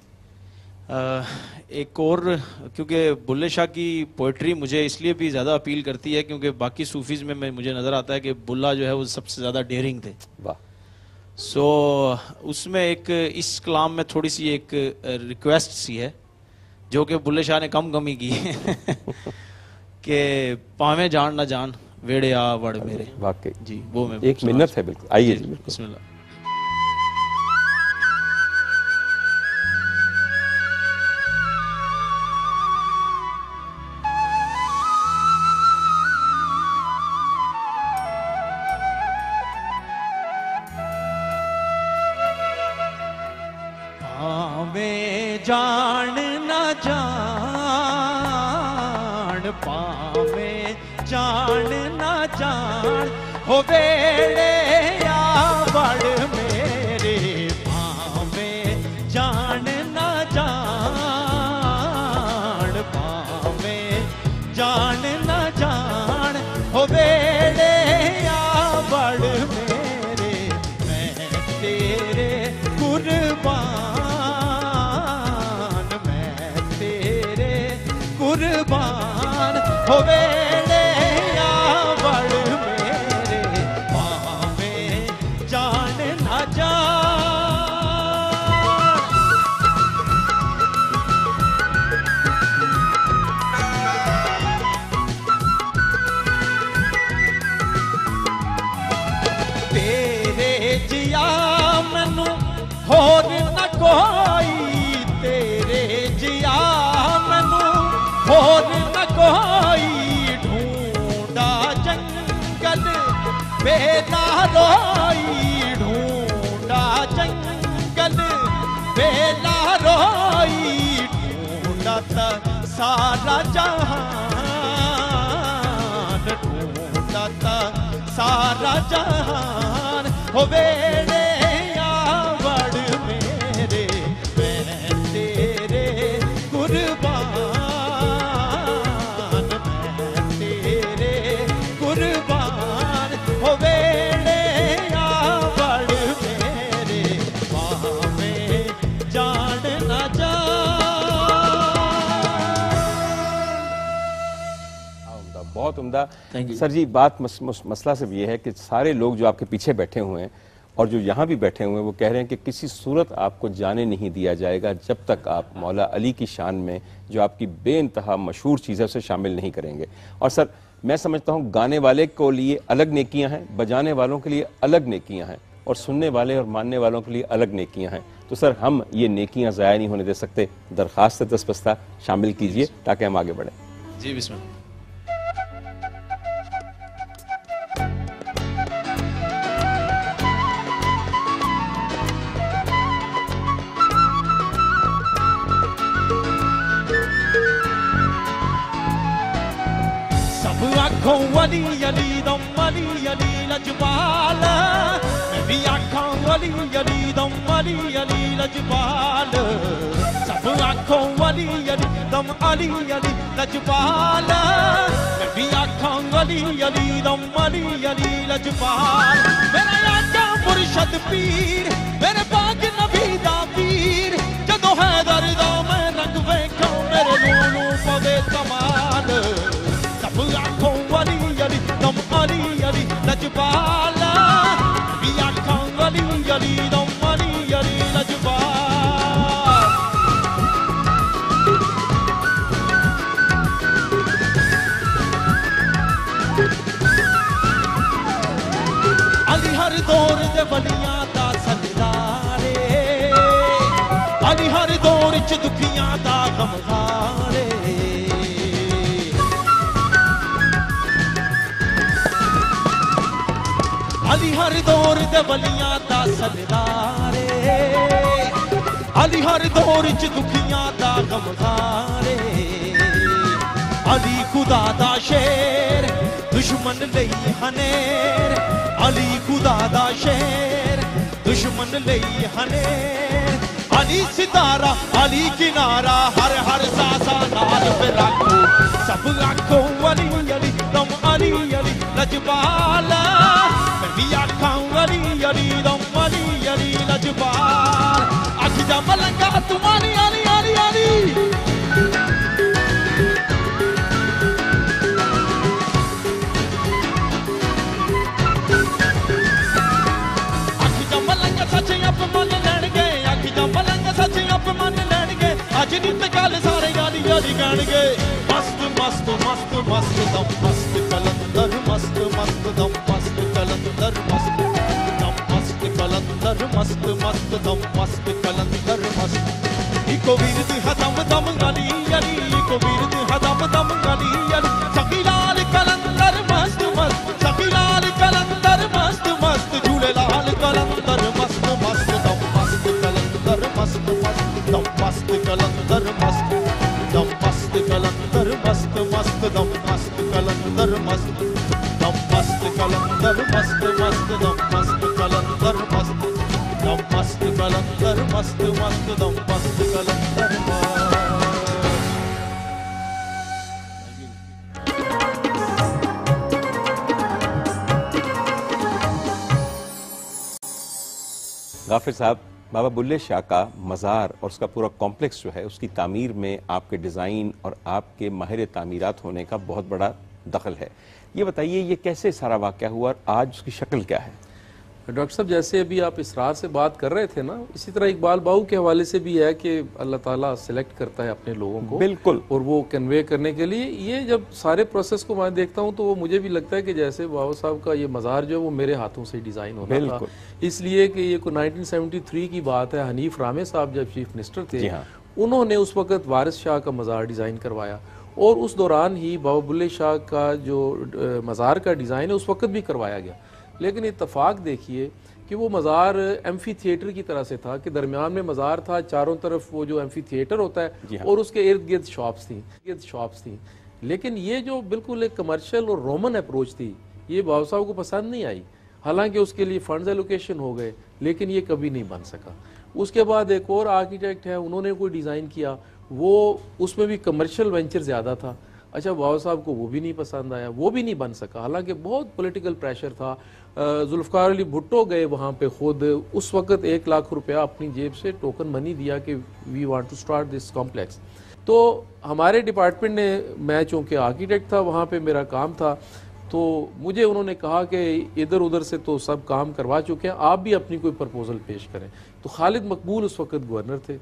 Speaker 5: एक और, क्योंकि बुल्ले शाह की पोइट्री मुझे इसलिए भी ज़्यादा अपील करती है क्योंकि बाकी सूफीज़ में मुझे नज़र आता है कि बुल्ला जो है वो सबसे ज़्यादा डेयरिंग थे।
Speaker 1: वाह।
Speaker 5: सो उसमें एक इस कलाम में थोड़ी सी एक रिक्वेस्ट सी है जो कि बुल्ले शाह ने कम कमी की कि पावे जान ना जान वेड़े आ वड़ मेरे।
Speaker 1: वाकई
Speaker 5: जी, वो मैं
Speaker 1: एक मिन्नत है। बिल्कुल, आइए जी,
Speaker 5: बिस्मिल्लाह।
Speaker 4: जान न जान पावे जान न जान हो वेड़े या बड़ मेरे, पावे जान न जान पावे जान न जान हो वेड़े या बड़ मेरे, मैं तेरे कुर्बान कुर्बान हो वेड़े या बड़ मेरे, पावे जान न जान। तेरे जिया मैनू होर न कोई, तेरे जिया और न कोई, ढूंढा जंगल बेला रोई, ढूंढा जंगल बेला रोई, ढूंढा था सारा जहान, ढूंढा था सारा जहान हो वेड़े या बड़
Speaker 1: बहुत उम्दा। सर जी, बात मसला सिर्फ ये है कि सारे लोग जो आपके पीछे बैठे हुए हैं और जो यहाँ भी बैठे हुए हैं वो कह रहे हैं कि किसी सूरत आपको जाने नहीं दिया जाएगा जब तक आप मौला अली की शान में जो आपकी बेइंतहा मशहूर चीज़ है उसे शामिल नहीं करेंगे। और सर, मैं समझता हूँ गाने वाले को लिए अलग नेकियां हैं, बजाने वालों के लिए अलग नेकियां हैं, और सुनने वाले और मानने वालों के लिए अलग नेकियां हैं। तो सर, हम ये नेकियां ज़ाया नहीं होने दे सकते। दरख्वास्त 10 बस्ता शामिल कीजिए ताकि हम आगे बढ़ें।
Speaker 5: जी बिस्मिल्लाह।
Speaker 4: आखों अली अली दम अली अली लजपाल, मैं भी आखों अली अली दम अली अली लजपाल। सब आखों अली अली दम अली अली लजपाल, मैं भी आखों अली अली दम अली अली लजपाल। मेरा आका मुर्शद पीर, मेरे पाक नबी दा पीर, जदों हैदर दा मैं रंग वेखों मेरे नूनू पवे कमाल। सब आखों अली अली दम अली अली लजपाल, भी आखों अली अली दम अली अली लजपाल। अली हर दौर दे वलियां दा सरदारे, अली हर दौर च दुखियां दा गमगारे। अली हर दौर दे वलियां दा सरदारे, अली हर दौर च दुखियां दा गमगारे। अली खुदा दा शेर, दुश्मन लई हनेर, अली खुदा दा शेर, दुश्मन लई हनेर। अली सितारा अली किनारा, हर हर सासा नाल पे रखो। सब आखो अली अली दम अली अली लजपाल, मैं भी आखां अली अली दम अली अली लजपाल। अख जा मलंगा तुम अली अली अली अली, अख जा मलंगा सच अप मन लैणगे, अख जा मलंगा सच अप मन लैणगे। अज नित गल सारे गाली गाली कहणगे। मस्त मस्त मस्त मस्त दम मस्त कलंदर, मस्त मस्त दम मस्त कलंदर, मस्त दम मस्त कलंदर, मस्त मस्त दम मस्त कलंदर मस्त। इको वीरद हदम दम अली अली, इको वीरद हदम दम अली अली। सखी लाल कलंदर मस्त मस्त, सखी लाल कलंदर मस्त मस्त। झूले लाल कलंदर मस्त मस्त दम मस्त कलंदर, मस्त मस्त दम मस्त कलंदर, मस्त दम मस्त कलंदर, मस्त मस्त दम मस्त कलंदर, मस्त दम मस्त कलंदर, मस्त मस्त दम मस्त कलंदर, मस्त दम मस्त कलंदर, मस्त मस्त दम मस्त कलंदर मस्त।
Speaker 1: गाफिर साहब, बाबा बुल्ले शाह का मज़ार और उसका पूरा कॉम्प्लेक्स जो है उसकी तामीर में आपके डिज़ाइन और आपके माहिर तामीरात होने का बहुत बड़ा दखल है। ये बताइए, ये कैसे सारा वाक़या हुआ और आज उसकी शक्ल क्या है?
Speaker 2: डॉक्टर साहब, जैसे अभी आप इसरार से बात कर रहे थे ना, इसी तरह इकबाल बाऊ के हवाले से भी है कि अल्लाह ताला सिलेक्ट करता है अपने लोगों को,
Speaker 1: बिल्कुल,
Speaker 2: और वो कन्वे करने के लिए। ये जब सारे प्रोसेस को मैं देखता हूँ तो वो मुझे भी लगता है कि जैसे बाबा साहब का ये मज़ार जो है वो मेरे हाथों से डिज़ाइन होना था। इसलिए कि ये 1973 की बात है, हनीफ रामे साहब जब चीफ मिनिस्टर थे, उन्होंने उस वक़्त वारिस शाह का मज़ार डिज़ाइन करवाया, और उस दौरान ही बाबा बुल्ले शाह का जो मज़ार का डिज़ाइन है उस वक़्त भी करवाया गया। लेकिन इत्तफाक देखिए कि वो मज़ार एम्फी थिएटर की तरह से था कि दरमियान में मज़ार था, चारों तरफ वो जो एम्फी थिएटर होता है और उसके इर्द गिर्द शॉप्स थी। लेकिन ये जो बिल्कुल एक कमर्शियल और रोमन अप्रोच थी, ये बाबा साहब को पसंद नहीं आई। हालांकि उसके लिए फंड्स एलोकेशन हो गए, लेकिन ये कभी नहीं बन सका। उसके बाद एक और आर्किटेक्ट है, उन्होंने कोई डिज़ाइन किया, वो उसमें भी कमर्शियल वेंचर ज़्यादा था। अच्छा, बाबा साहब को वो भी नहीं पसंद आया, वो भी नहीं बन सका। हालांकि बहुत पॉलिटिकल प्रेशर था। जुल्फ़िकार अली भुट्टो गए वहाँ पे खुद, उस वक़्त 1 लाख रुपया अपनी जेब से टोकन मनी दिया कि we want to start this complex. तो हमारे डिपार्टमेंट ने, मैं चूँकि आर्किटेक्ट था, वहाँ पे मेरा काम था, तो मुझे उन्होंने कहा कि इधर उधर से तो सब काम करवा चुके हैं, आप भी अपनी कोई प्रपोज़ल पेश करें। तो खालिद मकबूल उस वक्त गवर्नर थे,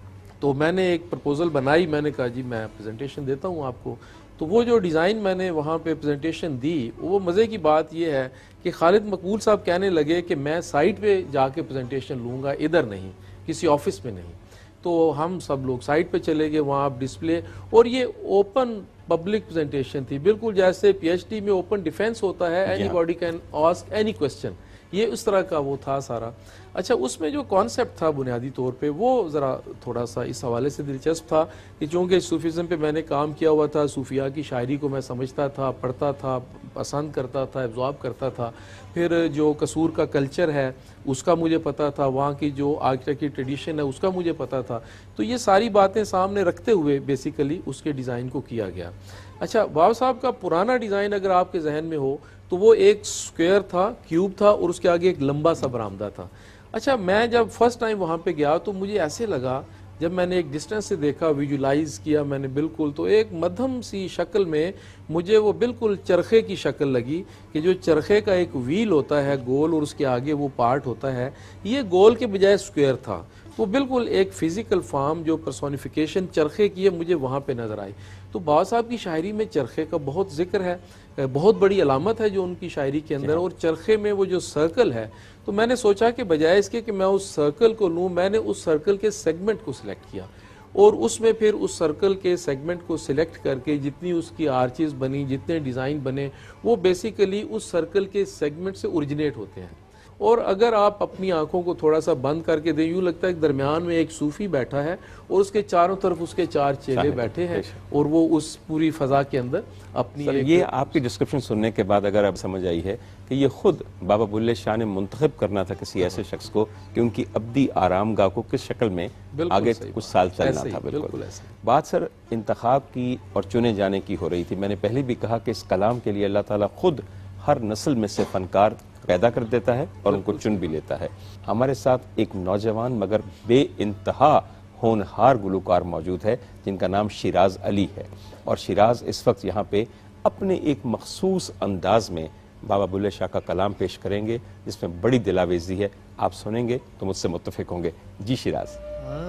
Speaker 2: तो मैंने एक प्रपोज़ल बनाई, मैंने कहा जी मैं प्रेजेंटेशन देता हूँ आपको। तो वो जो डिज़ाइन मैंने वहाँ पे प्रेजेंटेशन दी, वो मज़े की बात ये है कि खालिद मकबूल साहब कहने लगे कि मैं साइट पे जाके प्रेजेंटेशन लूँगा, इधर नहीं, किसी ऑफिस में नहीं। तो हम सब लोग साइट पे चले गए, वहाँ आप डिस्प्ले, और ये ओपन पब्लिक प्रेजेंटेशन थी, बिल्कुल जैसे पीएचडी में ओपन डिफेंस होता है, anybody can ask any question, ये उस तरह का वो था सारा। अच्छा, उसमें जो कॉन्सेप्ट था बुनियादी तौर पे वो ज़रा थोड़ा सा इस हवाले से दिलचस्प था कि चूँकि सूफीज़म पे मैंने काम किया हुआ था, सूफिया की शायरी को मैं समझता था, पढ़ता था, पसंद करता था, एब्जॉर्ब करता था। फिर जो कसूर का कल्चर है उसका मुझे पता था, वहाँ की जो आर्किटेक्ट की ट्रेडिशन है उसका मुझे पता था। तो ये सारी बातें सामने रखते हुए बेसिकली उसके डिज़ाइन को किया गया। अच्छा, बाबा साहब का पुराना डिज़ाइन अगर आपके जहन में हो तो वो एक स्क्वायर था, क्यूब था, और उसके आगे एक लंबा सा बरामदा था। अच्छा, मैं जब फर्स्ट टाइम वहाँ पे गया तो मुझे ऐसे लगा, जब मैंने एक डिस्टेंस से देखा, विजुलाइज किया मैंने बिल्कुल, तो एक मध्यम सी शक्ल में मुझे वो बिल्कुल चरखे की शक्ल लगी कि जो चरखे का एक व्हील होता है गोल और उसके आगे वो पार्ट होता है, ये गोल के बजाय स्क्वायर था। तो बिल्कुल एक फिजिकल फॉर्म जो पर्सोनिफिकेशन चरखे की है मुझे वहाँ पे नज़र आई। तो बाबा साहब की शायरी में चरखे का बहुत जिक्र है, बहुत बड़ी अलामत है जो उनकी शायरी के अंदर, और चरखे में वो जो सर्कल है, तो मैंने सोचा कि बजाय इसके कि मैं उस सर्कल को लूँ, मैंने उस सर्कल के सेगमेंट को सिलेक्ट किया और उसमें फिर उस सर्कल के सेगमेंट को सिलेक्ट करके जितनी उसकी आर्चेस बनी, जितने डिज़ाइन बने, वो बेसिकली उस सर्कल के सेगमेंट से ओरिजिनेट होते हैं। और अगर आप अपनी आंखों को थोड़ा सा बंद करके दें, यूँ लगता है कि दरमियान में एक सूफी बैठा है और उसके चारों तरफ उसके चार चेले बैठे हैं और वो उस पूरी फजा के अंदर अपनी
Speaker 1: ये आपकी डिस्क्रिप्शन सुनने के बाद अगर अब समझ आई है कि ये खुद बाबा बुल्ले शाह ने मुंतखब करना था किसी ऐसे शख्स को कि उनकी अब्दी आरामगाह को किस शक्ल में आगे कुछ साल चलना था। बिल्कुल बात सर इंतखाब की और चुने जाने की हो रही थी। मैंने पहले भी कहा कि इस कलाम के लिए अल्लाह ताला खुद हर नस्ल में से फनकार पैदा कर देता है और उनको चुन भी लेता है। हमारे साथ एक नौजवान मगर बे इंतहा होनहार गुलकार मौजूद है जिनका नाम शिराज अली है, और शिराज इस वक्त यहाँ पे अपने एक मखसूस अंदाज में बाबा बुल्ले शाह का कलाम पेश करेंगे जिसमें बड़ी दिलावेजी है। आप सुनेंगे तो मुझसे मुत्तफिक होंगे। जी शिराज।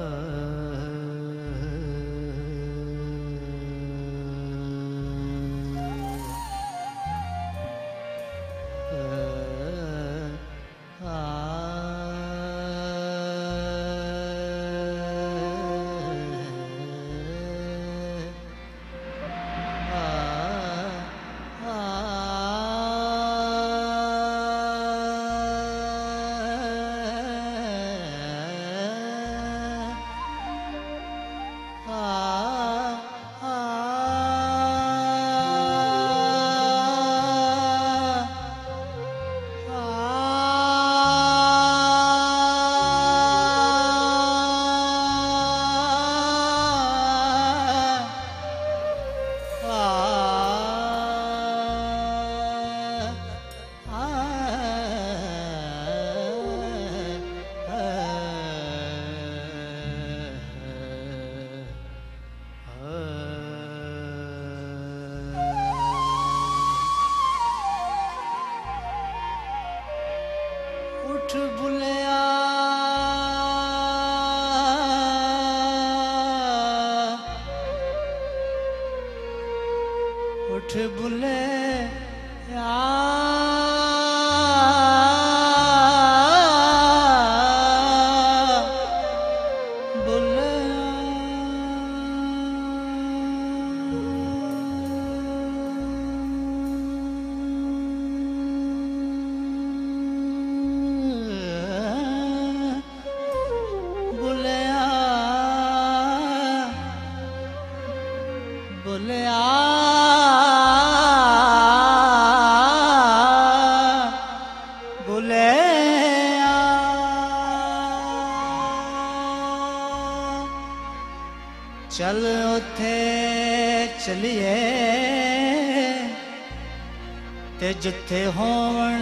Speaker 6: चल उथे चलिए ते जिथे होवन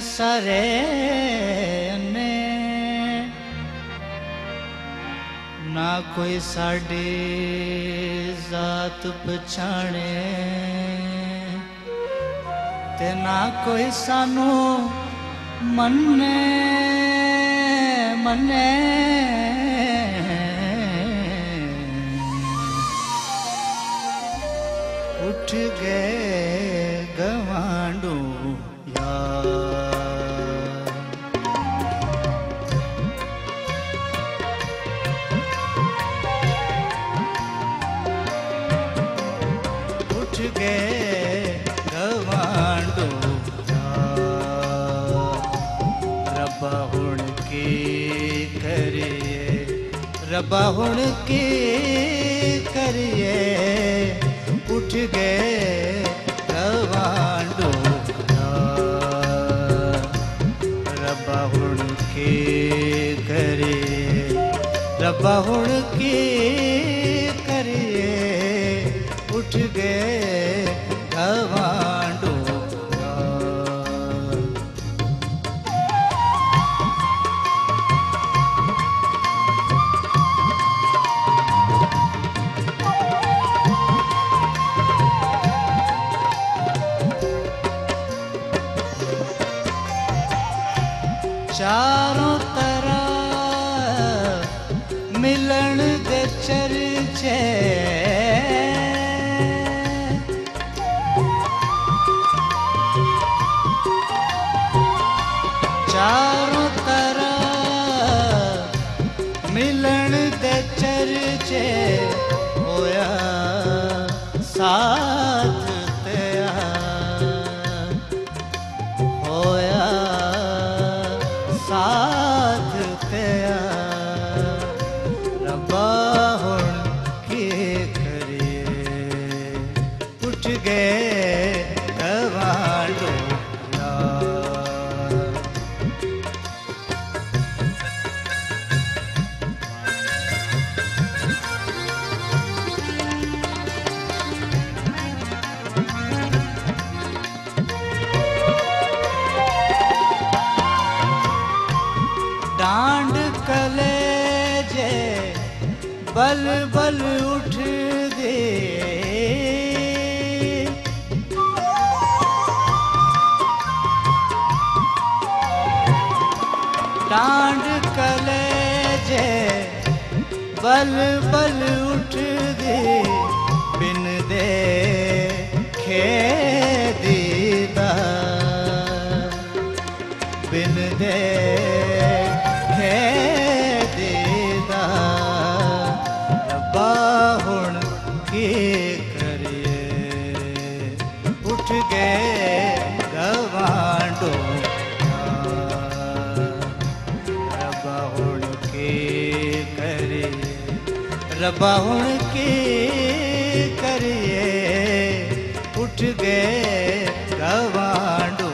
Speaker 6: सारे ने ना कोई साडी जात पछाणे ते ना कोई सानू मन्ने मन्ने उठ गए गवांडू यार उठ गए गवांडू रब्बा हुण की करिए रब्बा हुण की करिए उठ गए गवांडू रब्बा हुण की करिए रब्बा हुण की करिए उठ गए गवांडू चारों तरफ मिलन दे चर्चे चारों तरफ मिलन दे चर्चे होया साथ तेरा होया साथ तेरा रब्बा हुण की करिए उठ गए गवांडू डांड कलेजे बल बल उठ दे डांड कलेजे बल बल उठ दे बिन दे खेदीदा बिन दे रब्बा हुण की करिए उठ गए गवांडू रब्बा हुण की करिए रब्बा हुण की करिए उठ गए गवांडू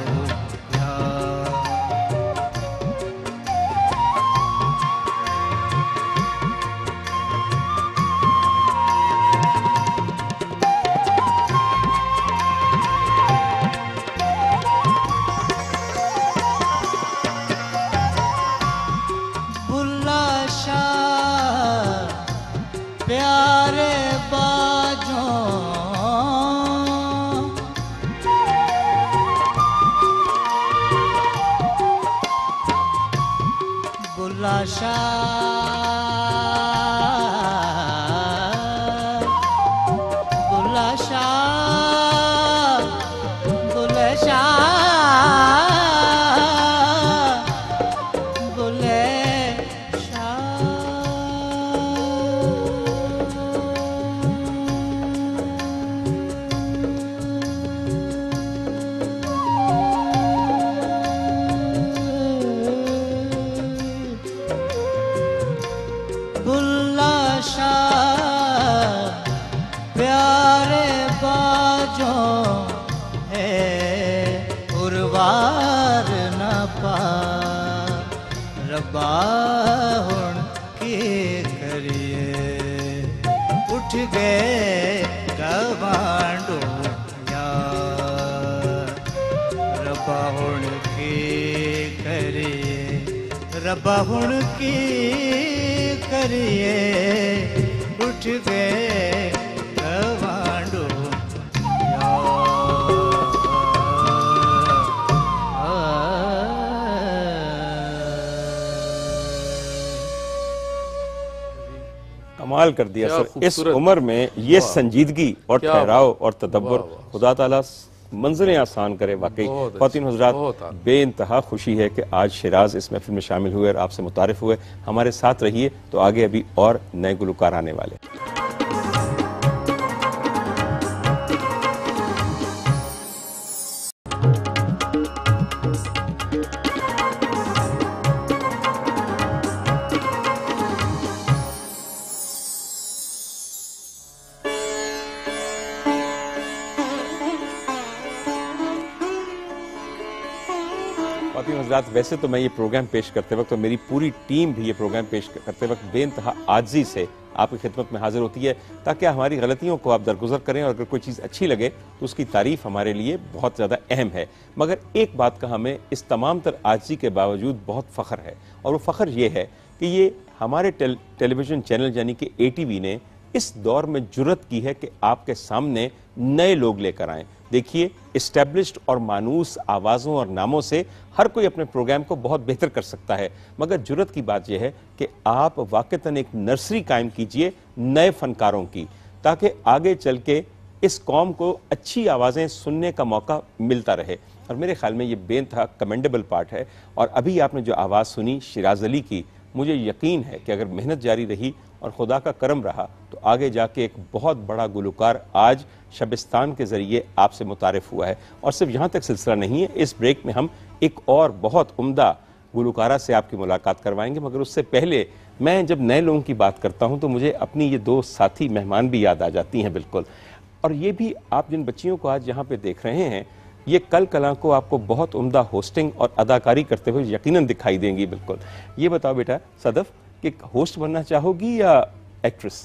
Speaker 6: प्यारे बाजों बुल्ला शाह बुल्ला शाह बुल्ले शाह बुल्ले बुल्ला शाह प्यारे बाजों है उर्वार न पा रब्बा हुण की करिए उठ गए गवांडू यार रब्बा हुण की करिए। करिए, रब्बा हुण की करिए, उठ गए गवांडू यार रब्बा हुण की करिए, रब्बा हुण की करिए, रब्बा हुण की करिए, उठ गए गवांडू यार रब्बा हुण की करिए, रब्बा हुण की करिए, रब्बा हुण की करिए, रब्बा हुण की करिए, रब्बा हुण की करिए, रब्बा हुण की करिए, उठ गए गवांडो
Speaker 1: कमाल कर दिया
Speaker 2: क्या
Speaker 1: सर। इस
Speaker 2: खूबसूरत।
Speaker 1: उम्र में ये
Speaker 2: वाह।
Speaker 1: संजीदगी और
Speaker 2: क्या
Speaker 1: ठहराव
Speaker 2: बात।
Speaker 1: और तदब्बर,
Speaker 2: वाह, वाह।
Speaker 1: खुदा ताला मंजरें आसान करे। वाकई
Speaker 2: बहुत
Speaker 1: ख्वातीन
Speaker 2: अच्छी,
Speaker 1: हज़रात,
Speaker 2: बहुत आला।
Speaker 1: बेइंतहा खुशी है कि आज शिराज इस महफिल में शामिल हुए और आपसे मुतारिफ हुए। हमारे साथ रहिए, तो आगे अभी और नए गुलकार आने वाले। ख्वातीन हज़रात, वैसे तो मैं ये प्रोग्राम पेश करते वक्त और मेरी पूरी टीम भी ये प्रोग्राम पेश करते वक्त बेइंतहा आजिज़ी से आपकी खिदमत में हाजिर होती है, ताकि हमारी गलतियों को आप दरगुजर करें और अगर कोई चीज़ अच्छी लगे तो उसकी तारीफ़ हमारे लिए बहुत ज़्यादा अहम है। मगर एक बात का हमें इस तमाम तर आजिज़ी के बावजूद बहुत फ़ख्र है, और वो फ़ख्र ये है कि ये हमारे टेलीविज़न चैनल यानी कि ATV ने इस दौर में जुर्रत की है कि आपके सामने नए लोग लेकर आएं। देखिए, इस्टेब्लिश्ड और मानूस आवाज़ों और नामों से हर कोई अपने प्रोग्राम को बहुत बेहतर कर सकता है, मगर जुर्रत की बात यह है कि आप वाकईतन एक नर्सरी कायम कीजिए नए फनकारों की, ताकि आगे चल के इस कौम को अच्छी आवाज़ें सुनने का मौका मिलता रहे। और मेरे ख्याल में ये बेइंतहा कमेंडेबल पार्ट है। और अभी आपने जो आवाज़ सुनी शिराज अली की, मुझे यकीन है कि अगर मेहनत जारी रही और खुदा का करम रहा तो आगे जाके एक बहुत बड़ा गुलकार आज शबिस्तान के ज़रिए आपसे मुतारिफ हुआ है। और सिर्फ यहाँ तक सिलसिला नहीं है, इस ब्रेक में हम एक और बहुत उम्दा गुलकारा से आपकी मुलाकात करवाएंगे। मगर उससे पहले मैं जब नए लोगों की बात करता हूँ तो मुझे अपनी ये दो साथी मेहमान भी याद आ जाती हैं बिल्कुल। और ये भी आप जिन बच्चियों को आज यहाँ पे देख रहे हैं, ये कल कला को आपको बहुत उम्दा होस्टिंग और अदाकारी करते हुए यकीनन दिखाई देंगी बिल्कुल। ये बताओ बेटा सदफ कि होस्ट बनना चाहोगी या एक्ट्रेस?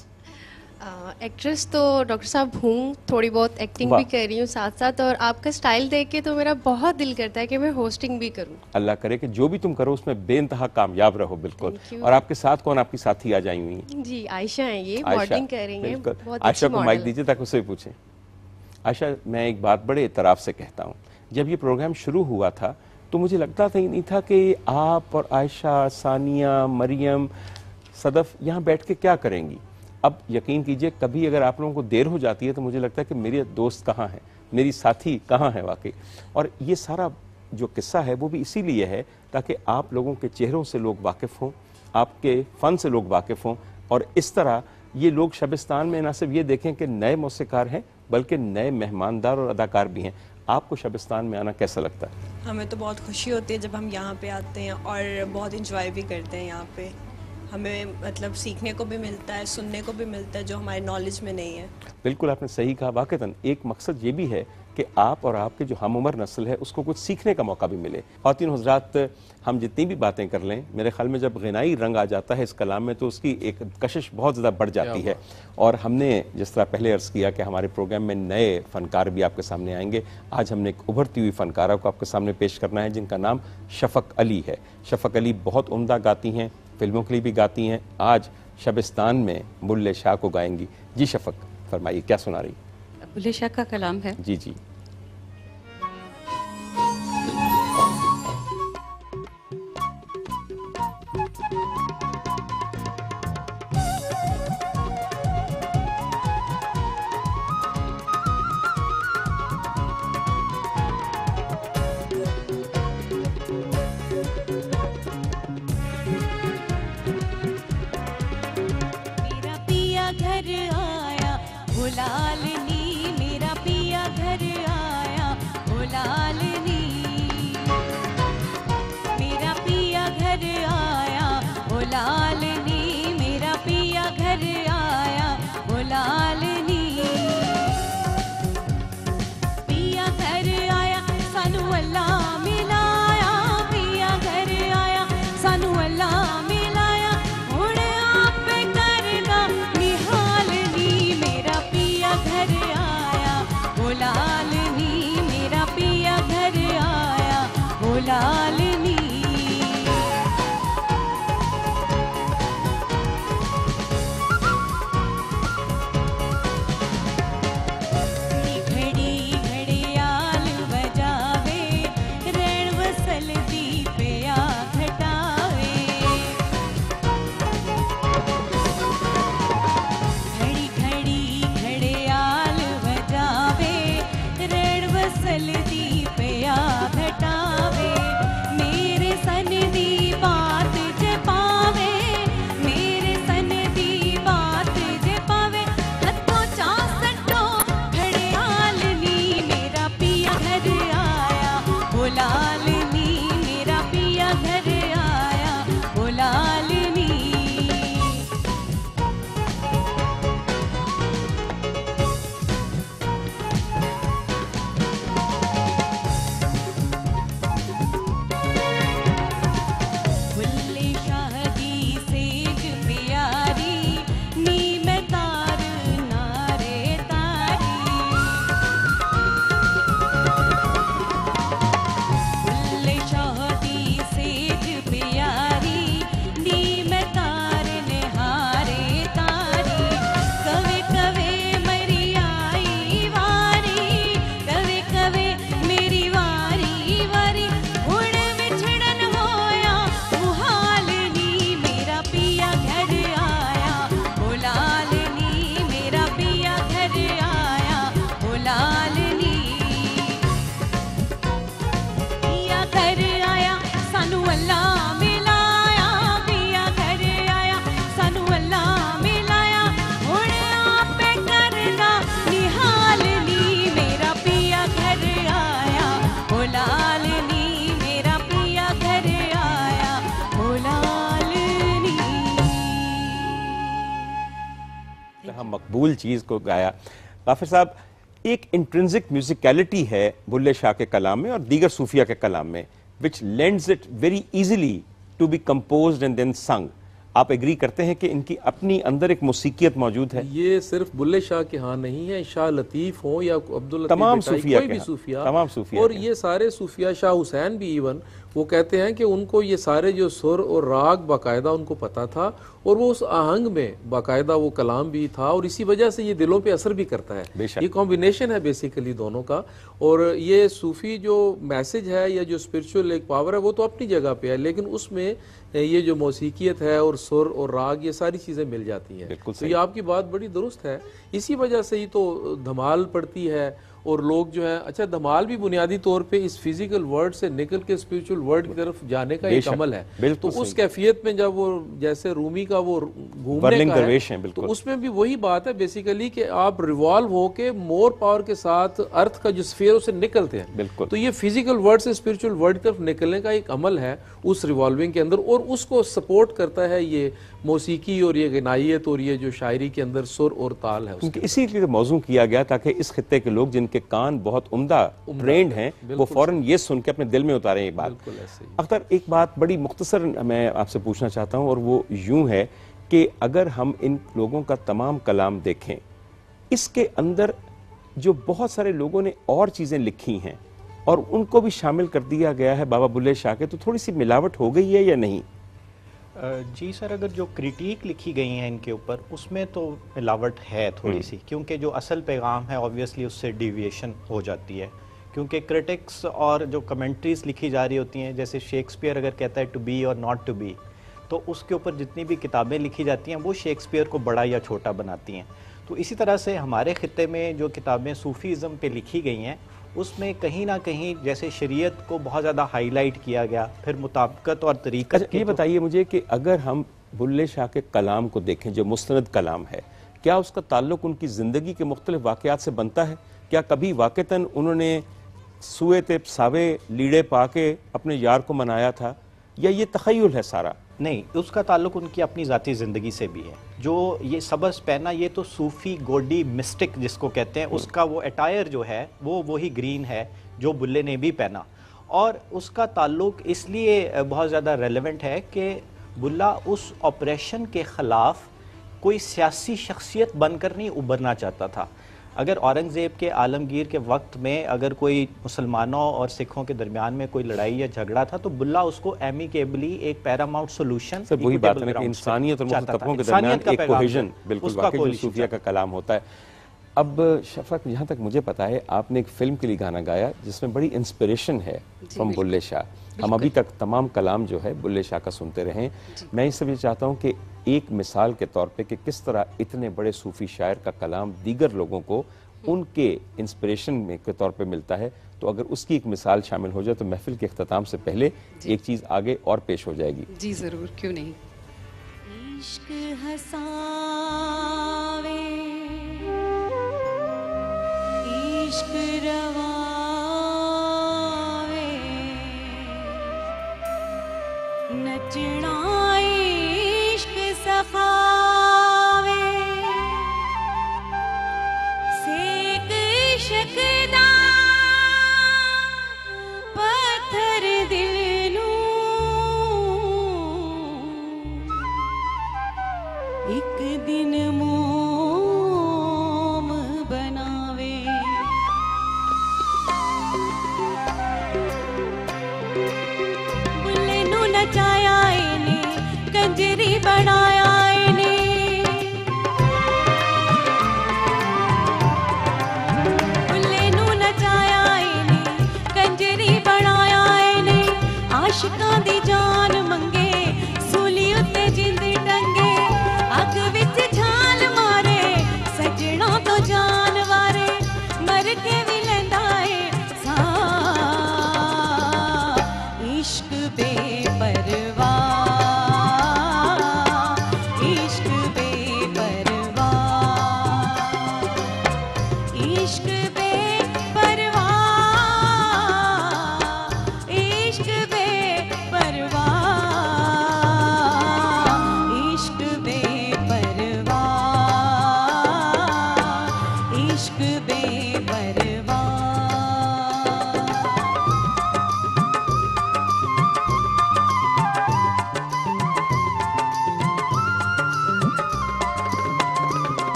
Speaker 7: एक्ट्रेस तो डॉक्टर साहब हूँ, थोड़ी बहुत एक्टिंग
Speaker 1: वाह।
Speaker 7: भी कर रही हूँ साथ साथ, और आपका स्टाइल देख के तो मेरा बहुत दिल करता है कि मैं होस्टिंग भी करूँ।
Speaker 1: अल्लाह करे कि जो भी तुम करो उसमें बेइंतहा कामयाब रहो बिल्कुल।
Speaker 7: Thank you।
Speaker 1: और आपके साथ कौन आपकी साथी आ जाई हुई हैं?
Speaker 7: जी, आयशा हैं, ये
Speaker 1: आयशा,
Speaker 7: मॉडलिंग कर रही हैं,
Speaker 1: बिल्कुल।
Speaker 7: बहुत
Speaker 1: आयशा
Speaker 7: अच्छी
Speaker 1: को माइक
Speaker 7: मॉडल।
Speaker 1: दीजिए ताकि उससे भी पूछें। आयशा, मैं एक बात बड़े इतराफ से कहता हूँ, जब ये प्रोग्राम शुरू हुआ था तो मुझे लगता था ही नहीं था कि आप और आयशा, सानिया, मरियम, सदफ यहाँ बैठ के क्या करेंगी। अब यकीन कीजिए, कभी अगर आप लोगों को देर हो जाती है तो मुझे लगता है कि मेरे दोस्त कहाँ हैं, मेरी साथी कहाँ है वाकई। और ये सारा जो किस्सा है वो भी इसीलिए है ताकि आप लोगों के चेहरों से लोग वाकिफ़ हों, आपके फ़न से लोग वाकिफ़ हों, और इस तरह ये लोग शबिस्तान में ना सिर्फ ये देखें कि नए मौसीकार हैं बल्कि नए मेहमानदार और अदाकार भी हैं। आपको शबिस्तान में आना कैसा लगता है?
Speaker 8: हमें तो बहुत खुशी होती है जब हम यहाँ पे आते हैं, और बहुत इंजॉय भी करते हैं यहाँ पे। हमें मतलब सीखने को भी मिलता है, सुनने को भी मिलता है जो हमारे नॉलेज में नहीं है।
Speaker 1: बिल्कुल आपने सही कहा। वाकईतन एक मकसद ये भी है कि आप और आपके जो हम उम्र नस्ल है उसको कुछ सीखने का मौका भी मिले। ख्वातीन हज़रात, हम जितनी भी बातें कर लें, मेरे ख्याल में जब ग़िनाई रंग आ जाता है इस कलाम में तो उसकी एक कशिश बहुत ज़्यादा बढ़ जाती है। और हमने जिस तरह पहले अर्ज़ किया कि हमारे प्रोग्राम में नए फ़नकार भी आपके सामने आएंगे। आज हमने एक उभरती हुई फ़नकारा को आपके सामने पेश करना है जिनका नाम शफ़क़ अली है। शफ़क़ अली बहुत उम्दा गाती हैं, फिल्मों के लिए भी गाती हैं। आज शबिस्तान में बुल्ले शाह को गाएंगी। जी शफ़क़, फरमाइए क्या सुना रही?
Speaker 9: बुल्ले शाह का कलाम है।
Speaker 1: जी जी।
Speaker 10: मेरा पिया घर आया वो लालनी, मेरा पिया घर आया वो लालनी, मेरा पिया घर आया वो लालनी, मेरा पिया घर आया वो लालनी, पिया घर आया सानू अल्लाह मिलाया, पिया घर आया सानू अल्लाह मिलाया, हुण आपे करदा निहालनी, मेरा पिया घर आया वो लालनी, मेरा पिया घर
Speaker 1: इंतहा मकबूल चीज़ को गाया। गाफिर साहब, एक इंट्रिंसिक म्यूजिकलिटी है बुल्ले शाह के कलाम में और दीगर सूफिया के कलाम में, which lends it very easily to be composed and then sung. आप एग्री करते हैं कि इनकी अपनी अंदर एक मौसीकियत मौजूद है?
Speaker 2: ये सिर्फ बुल्ले शाह के यहाँ नहीं है, शाह लतीफ हो या अब्दुल
Speaker 1: तमाम सूफिया
Speaker 2: कोई भी सूफिया,
Speaker 1: तमाम सूफिया
Speaker 2: और ये सारे सूफिया, शाह हुसैन भी इवन, वो कहते हैं कि उनको ये सारे जो सुर और राग बाकायदा उनको पता था और वो उस आहंग में बाकायदा वो कलाम भी था और इसी वजह से ये दिलों पे असर भी करता है। ये कॉम्बिनेशन है बेसिकली दोनों का। और ये सूफी जो मैसेज है या जो स्पिरिचुअल एक पावर है वो तो अपनी जगह पे है, लेकिन उसमें ये जो मौसीकियत है और सुर और राग, ये सारी चीज़ें मिल जाती हैं। तो ये आपकी बात बड़ी दुरुस्त है। इसी वजह से ही तो धमाल पड़ती है और लोग जो है, अच्छा धमाल भी बुनियादी तौर पे इस फिजिकल वर्ल्ड से निकल के स्पिरिचुअल वर्ल्ड की तरफ जाने का एक अमल है। तो उस कैफियत में जब वो जैसे रूमी का वो घूमने का है, तो उसमें भी वही बात है बेसिकली कि आप रिवॉल्व होके मोर पावर के साथ अर्थ का जो स्फीयर से निकलते हैं। तो ये फिजिकल वर्ल्ड से स्पिरिचुअल वर्ल्ड की तरफ निकलने का एक अमल है उस रिवॉल्विंग के अंदर, और उसको सपोर्ट करता है ये मौसीकी और ये गनाइयत और ये जो शायरी के अंदर सुर और ताल है।
Speaker 1: इसीलिए मौजूद किया गया ताकि इस खित्ते के लोग जिनके कान बहुत उम्दा ट्रेंड हैं वो फौरन ये सुन के अपने दिल में उतारें ये बात। अख्तर, एक बात बड़ी मुख्तसर मैं आपसे पूछना चाहता हूँ और वो यूं है कि अगर हम इन लोगों का तमाम कलाम देखें, इसके अंदर जो बहुत सारे लोगों ने और चीजें लिखी हैं और उनको भी शामिल कर दिया गया है बाबा बुल्ले शाह के, तो थोड़ी सी मिलावट हो गई है या नहीं?
Speaker 3: जी सर, अगर जो क्रिटिक लिखी गई हैं इनके ऊपर उसमें तो मिलावट है थोड़ी सी, क्योंकि जो असल पैगाम है ऑब्वियसली उससे डिविएशन हो जाती है। क्योंकि क्रिटिक्स और जो कमेंट्रीज लिखी जा रही होती हैं, जैसे शेक्सपियर अगर कहता है टू बी और नॉट टू बी, तो उसके ऊपर जितनी भी किताबें लिखी जाती हैं वो शेक्सपियर को बड़ा या छोटा बनाती हैं। तो इसी तरह से हमारे खित्ते में जो किताबें सूफीज़म पे लिखी गई हैं उसमें कहीं ना कहीं जैसे शरीयत को बहुत ज़्यादा हाईलाइट किया गया, फिर मुताबिकत और तरीक़त।
Speaker 1: अच्छा, ये बताइए मुझे कि अगर हम बुल्ले शाह के कलाम को देखें जो मुस्तनद कलाम है, क्या उसका ताल्लुक उनकी ज़िंदगी के मुख्तलिफ वाक़यात से बनता है? क्या कभी वाक़तन उन्होंने सुए ते सावे लीड़े पा के अपने यार को मनाया था, या ये तख़य्युल है सारा?
Speaker 3: नहीं, उसका ताल्लुक उनकी अपनी ज़ाती ज़िंदगी से भी है। जो ये सबस पहना, ये तो सूफ़ी गोडी मिस्टिक जिसको कहते हैं, उसका वो अटायर जो है वो वही ग्रीन है जो बुल्ले ने भी पहना, और उसका ताल्लुक इसलिए बहुत ज़्यादा रेलेवेंट है कि बुल्ला उस ऑपरेशन के ख़िलाफ़ कोई सियासी शख्सियत बनकर नहीं उभरना चाहता था। अगर औरंगज़ेब के आलमगीर के वक्त में अगर कोई मुसलमानों और सिखों के दरमियान में कोई लड़ाई या झगड़ा था तो बुल्ला उसको एमिकेबली एक पैरामाउंट सोल्यूशन,
Speaker 1: वही बात है कि इंसानियत और मुख्तलिफ तबकों के दरमियान एक कोहेजन, बिल्कुल वाकई जो सूफिया का कलाम होता है। अब शफक, जहाँ तक मुझे पता है आपने एक फिल्म के लिए गाना गाया जिसमें बड़ी इंस्पिरेशन है फ्रॉम बुल्ले शाह। हम अभी तक तमाम कलाम जो है बुल्ले शाह का सुनते रहें। मैं इससे भी चाहता हूँ कि एक मिसाल के तौर पे कि किस तरह इतने बड़े सूफी शायर का कलाम दीगर लोगों को उनके इंस्पिरेशन में के तौर पे मिलता है, तो अगर उसकी एक मिसाल शामिल हो जाए तो महफिल के इख्तिताम से पहले एक चीज़ आगे और पेश हो जाएगी।
Speaker 9: जी ज़रूर, क्यों नहीं।
Speaker 10: इश्क हसावे, इश्क रवावे, नचना इश्क सखावे, सेक शकदा पत्थर दिल नू, एक दिन मोम बनावे। बुल्ले नू नचाया इने, कंजरी बनाया इने, बुल्ले नू नचाया इने, कंजरी बनाया इने, आशिकां दी जान मंगे, सूली उत्ते जिंद टंगे, अग विच झाल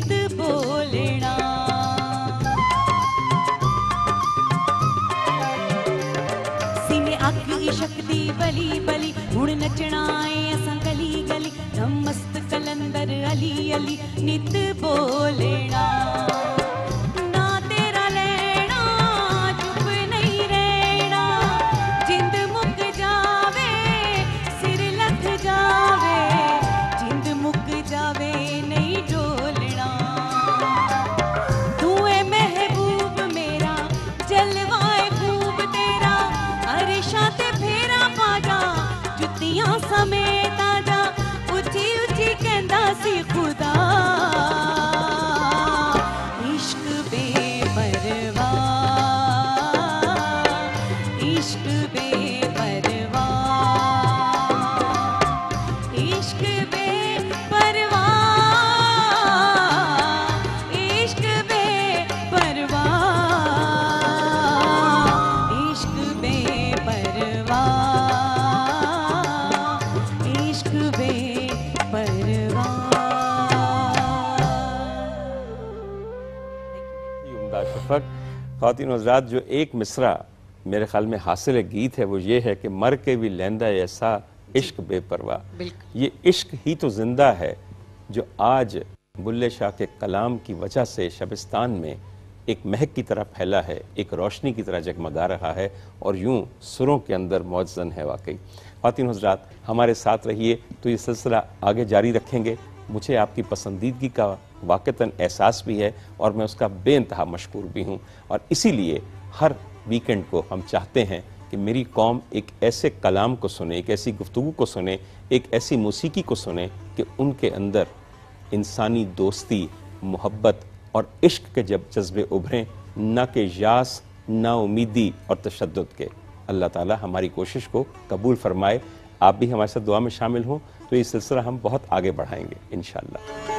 Speaker 10: नित बोलना। सीने अग इशक दी बली बली हुण नचना है असां गली गली मस्त कलंदर अली अली नित बोलना। ना तेरा लेना चुप नहीं रहना जिंद मुक जावे सिर लथ जावे जिंद मुक जावे नहीं डोलना। तू है महबूब मेरा जलवाए खूब तेरा अरिशा ते फेरा पाजा जुतियां समेत आजा उची उची कहंदा सी खुदा इश्क बेपरवाह इश्क बेपरवाह इश्क बेपरवाह इश्क बेपरवाह इश्क बेपरवाह इश्क बेपरवाह।
Speaker 1: उम्दा शफक। ख़वातीन हज़रात, जो एक मिसरा मेरे ख्याल में हासिल गीत है वो ये है कि मर के भी लैंदा ऐसा इश्क बेपरवाह। ये इश्क ही तो जिंदा है जो आज बुल्ले शाह के कलाम की वजह से शबिस्तान में एक महक की तरह फैला है, एक रोशनी की तरह जगमगा रहा है और यूं सुरों के अंदर मौजज़न है। वाकई ख़वातीन हज़रात, हमारे साथ रहिए तो ये सिलसिला आगे जारी रखेंगे। मुझे आपकी पसंदीदगी का वाक़तन एहसास भी है और मैं उसका बेइंतहा मशकूर भी हूँ। और इसीलिए हर वीकेंड को हम चाहते हैं कि मेरी कौम एक ऐसे कलाम को सुने, एक ऐसी गुफ्तगू को सुने, एक ऐसी मौसीकी को सुने कि उनके अंदर इंसानी दोस्ती, मोहब्बत और इश्क के जब जज्बे उभरें, न कि यास, ना उम्मीदी और तशद्दुद के। अल्लाह ताला हमारी कोशिश को कबूल फरमाए। आप भी हमारे साथ दुआ में शामिल हों तो ये सिलसिला हम बहुत आगे बढ़ाएंगे इंशाअल्लाह।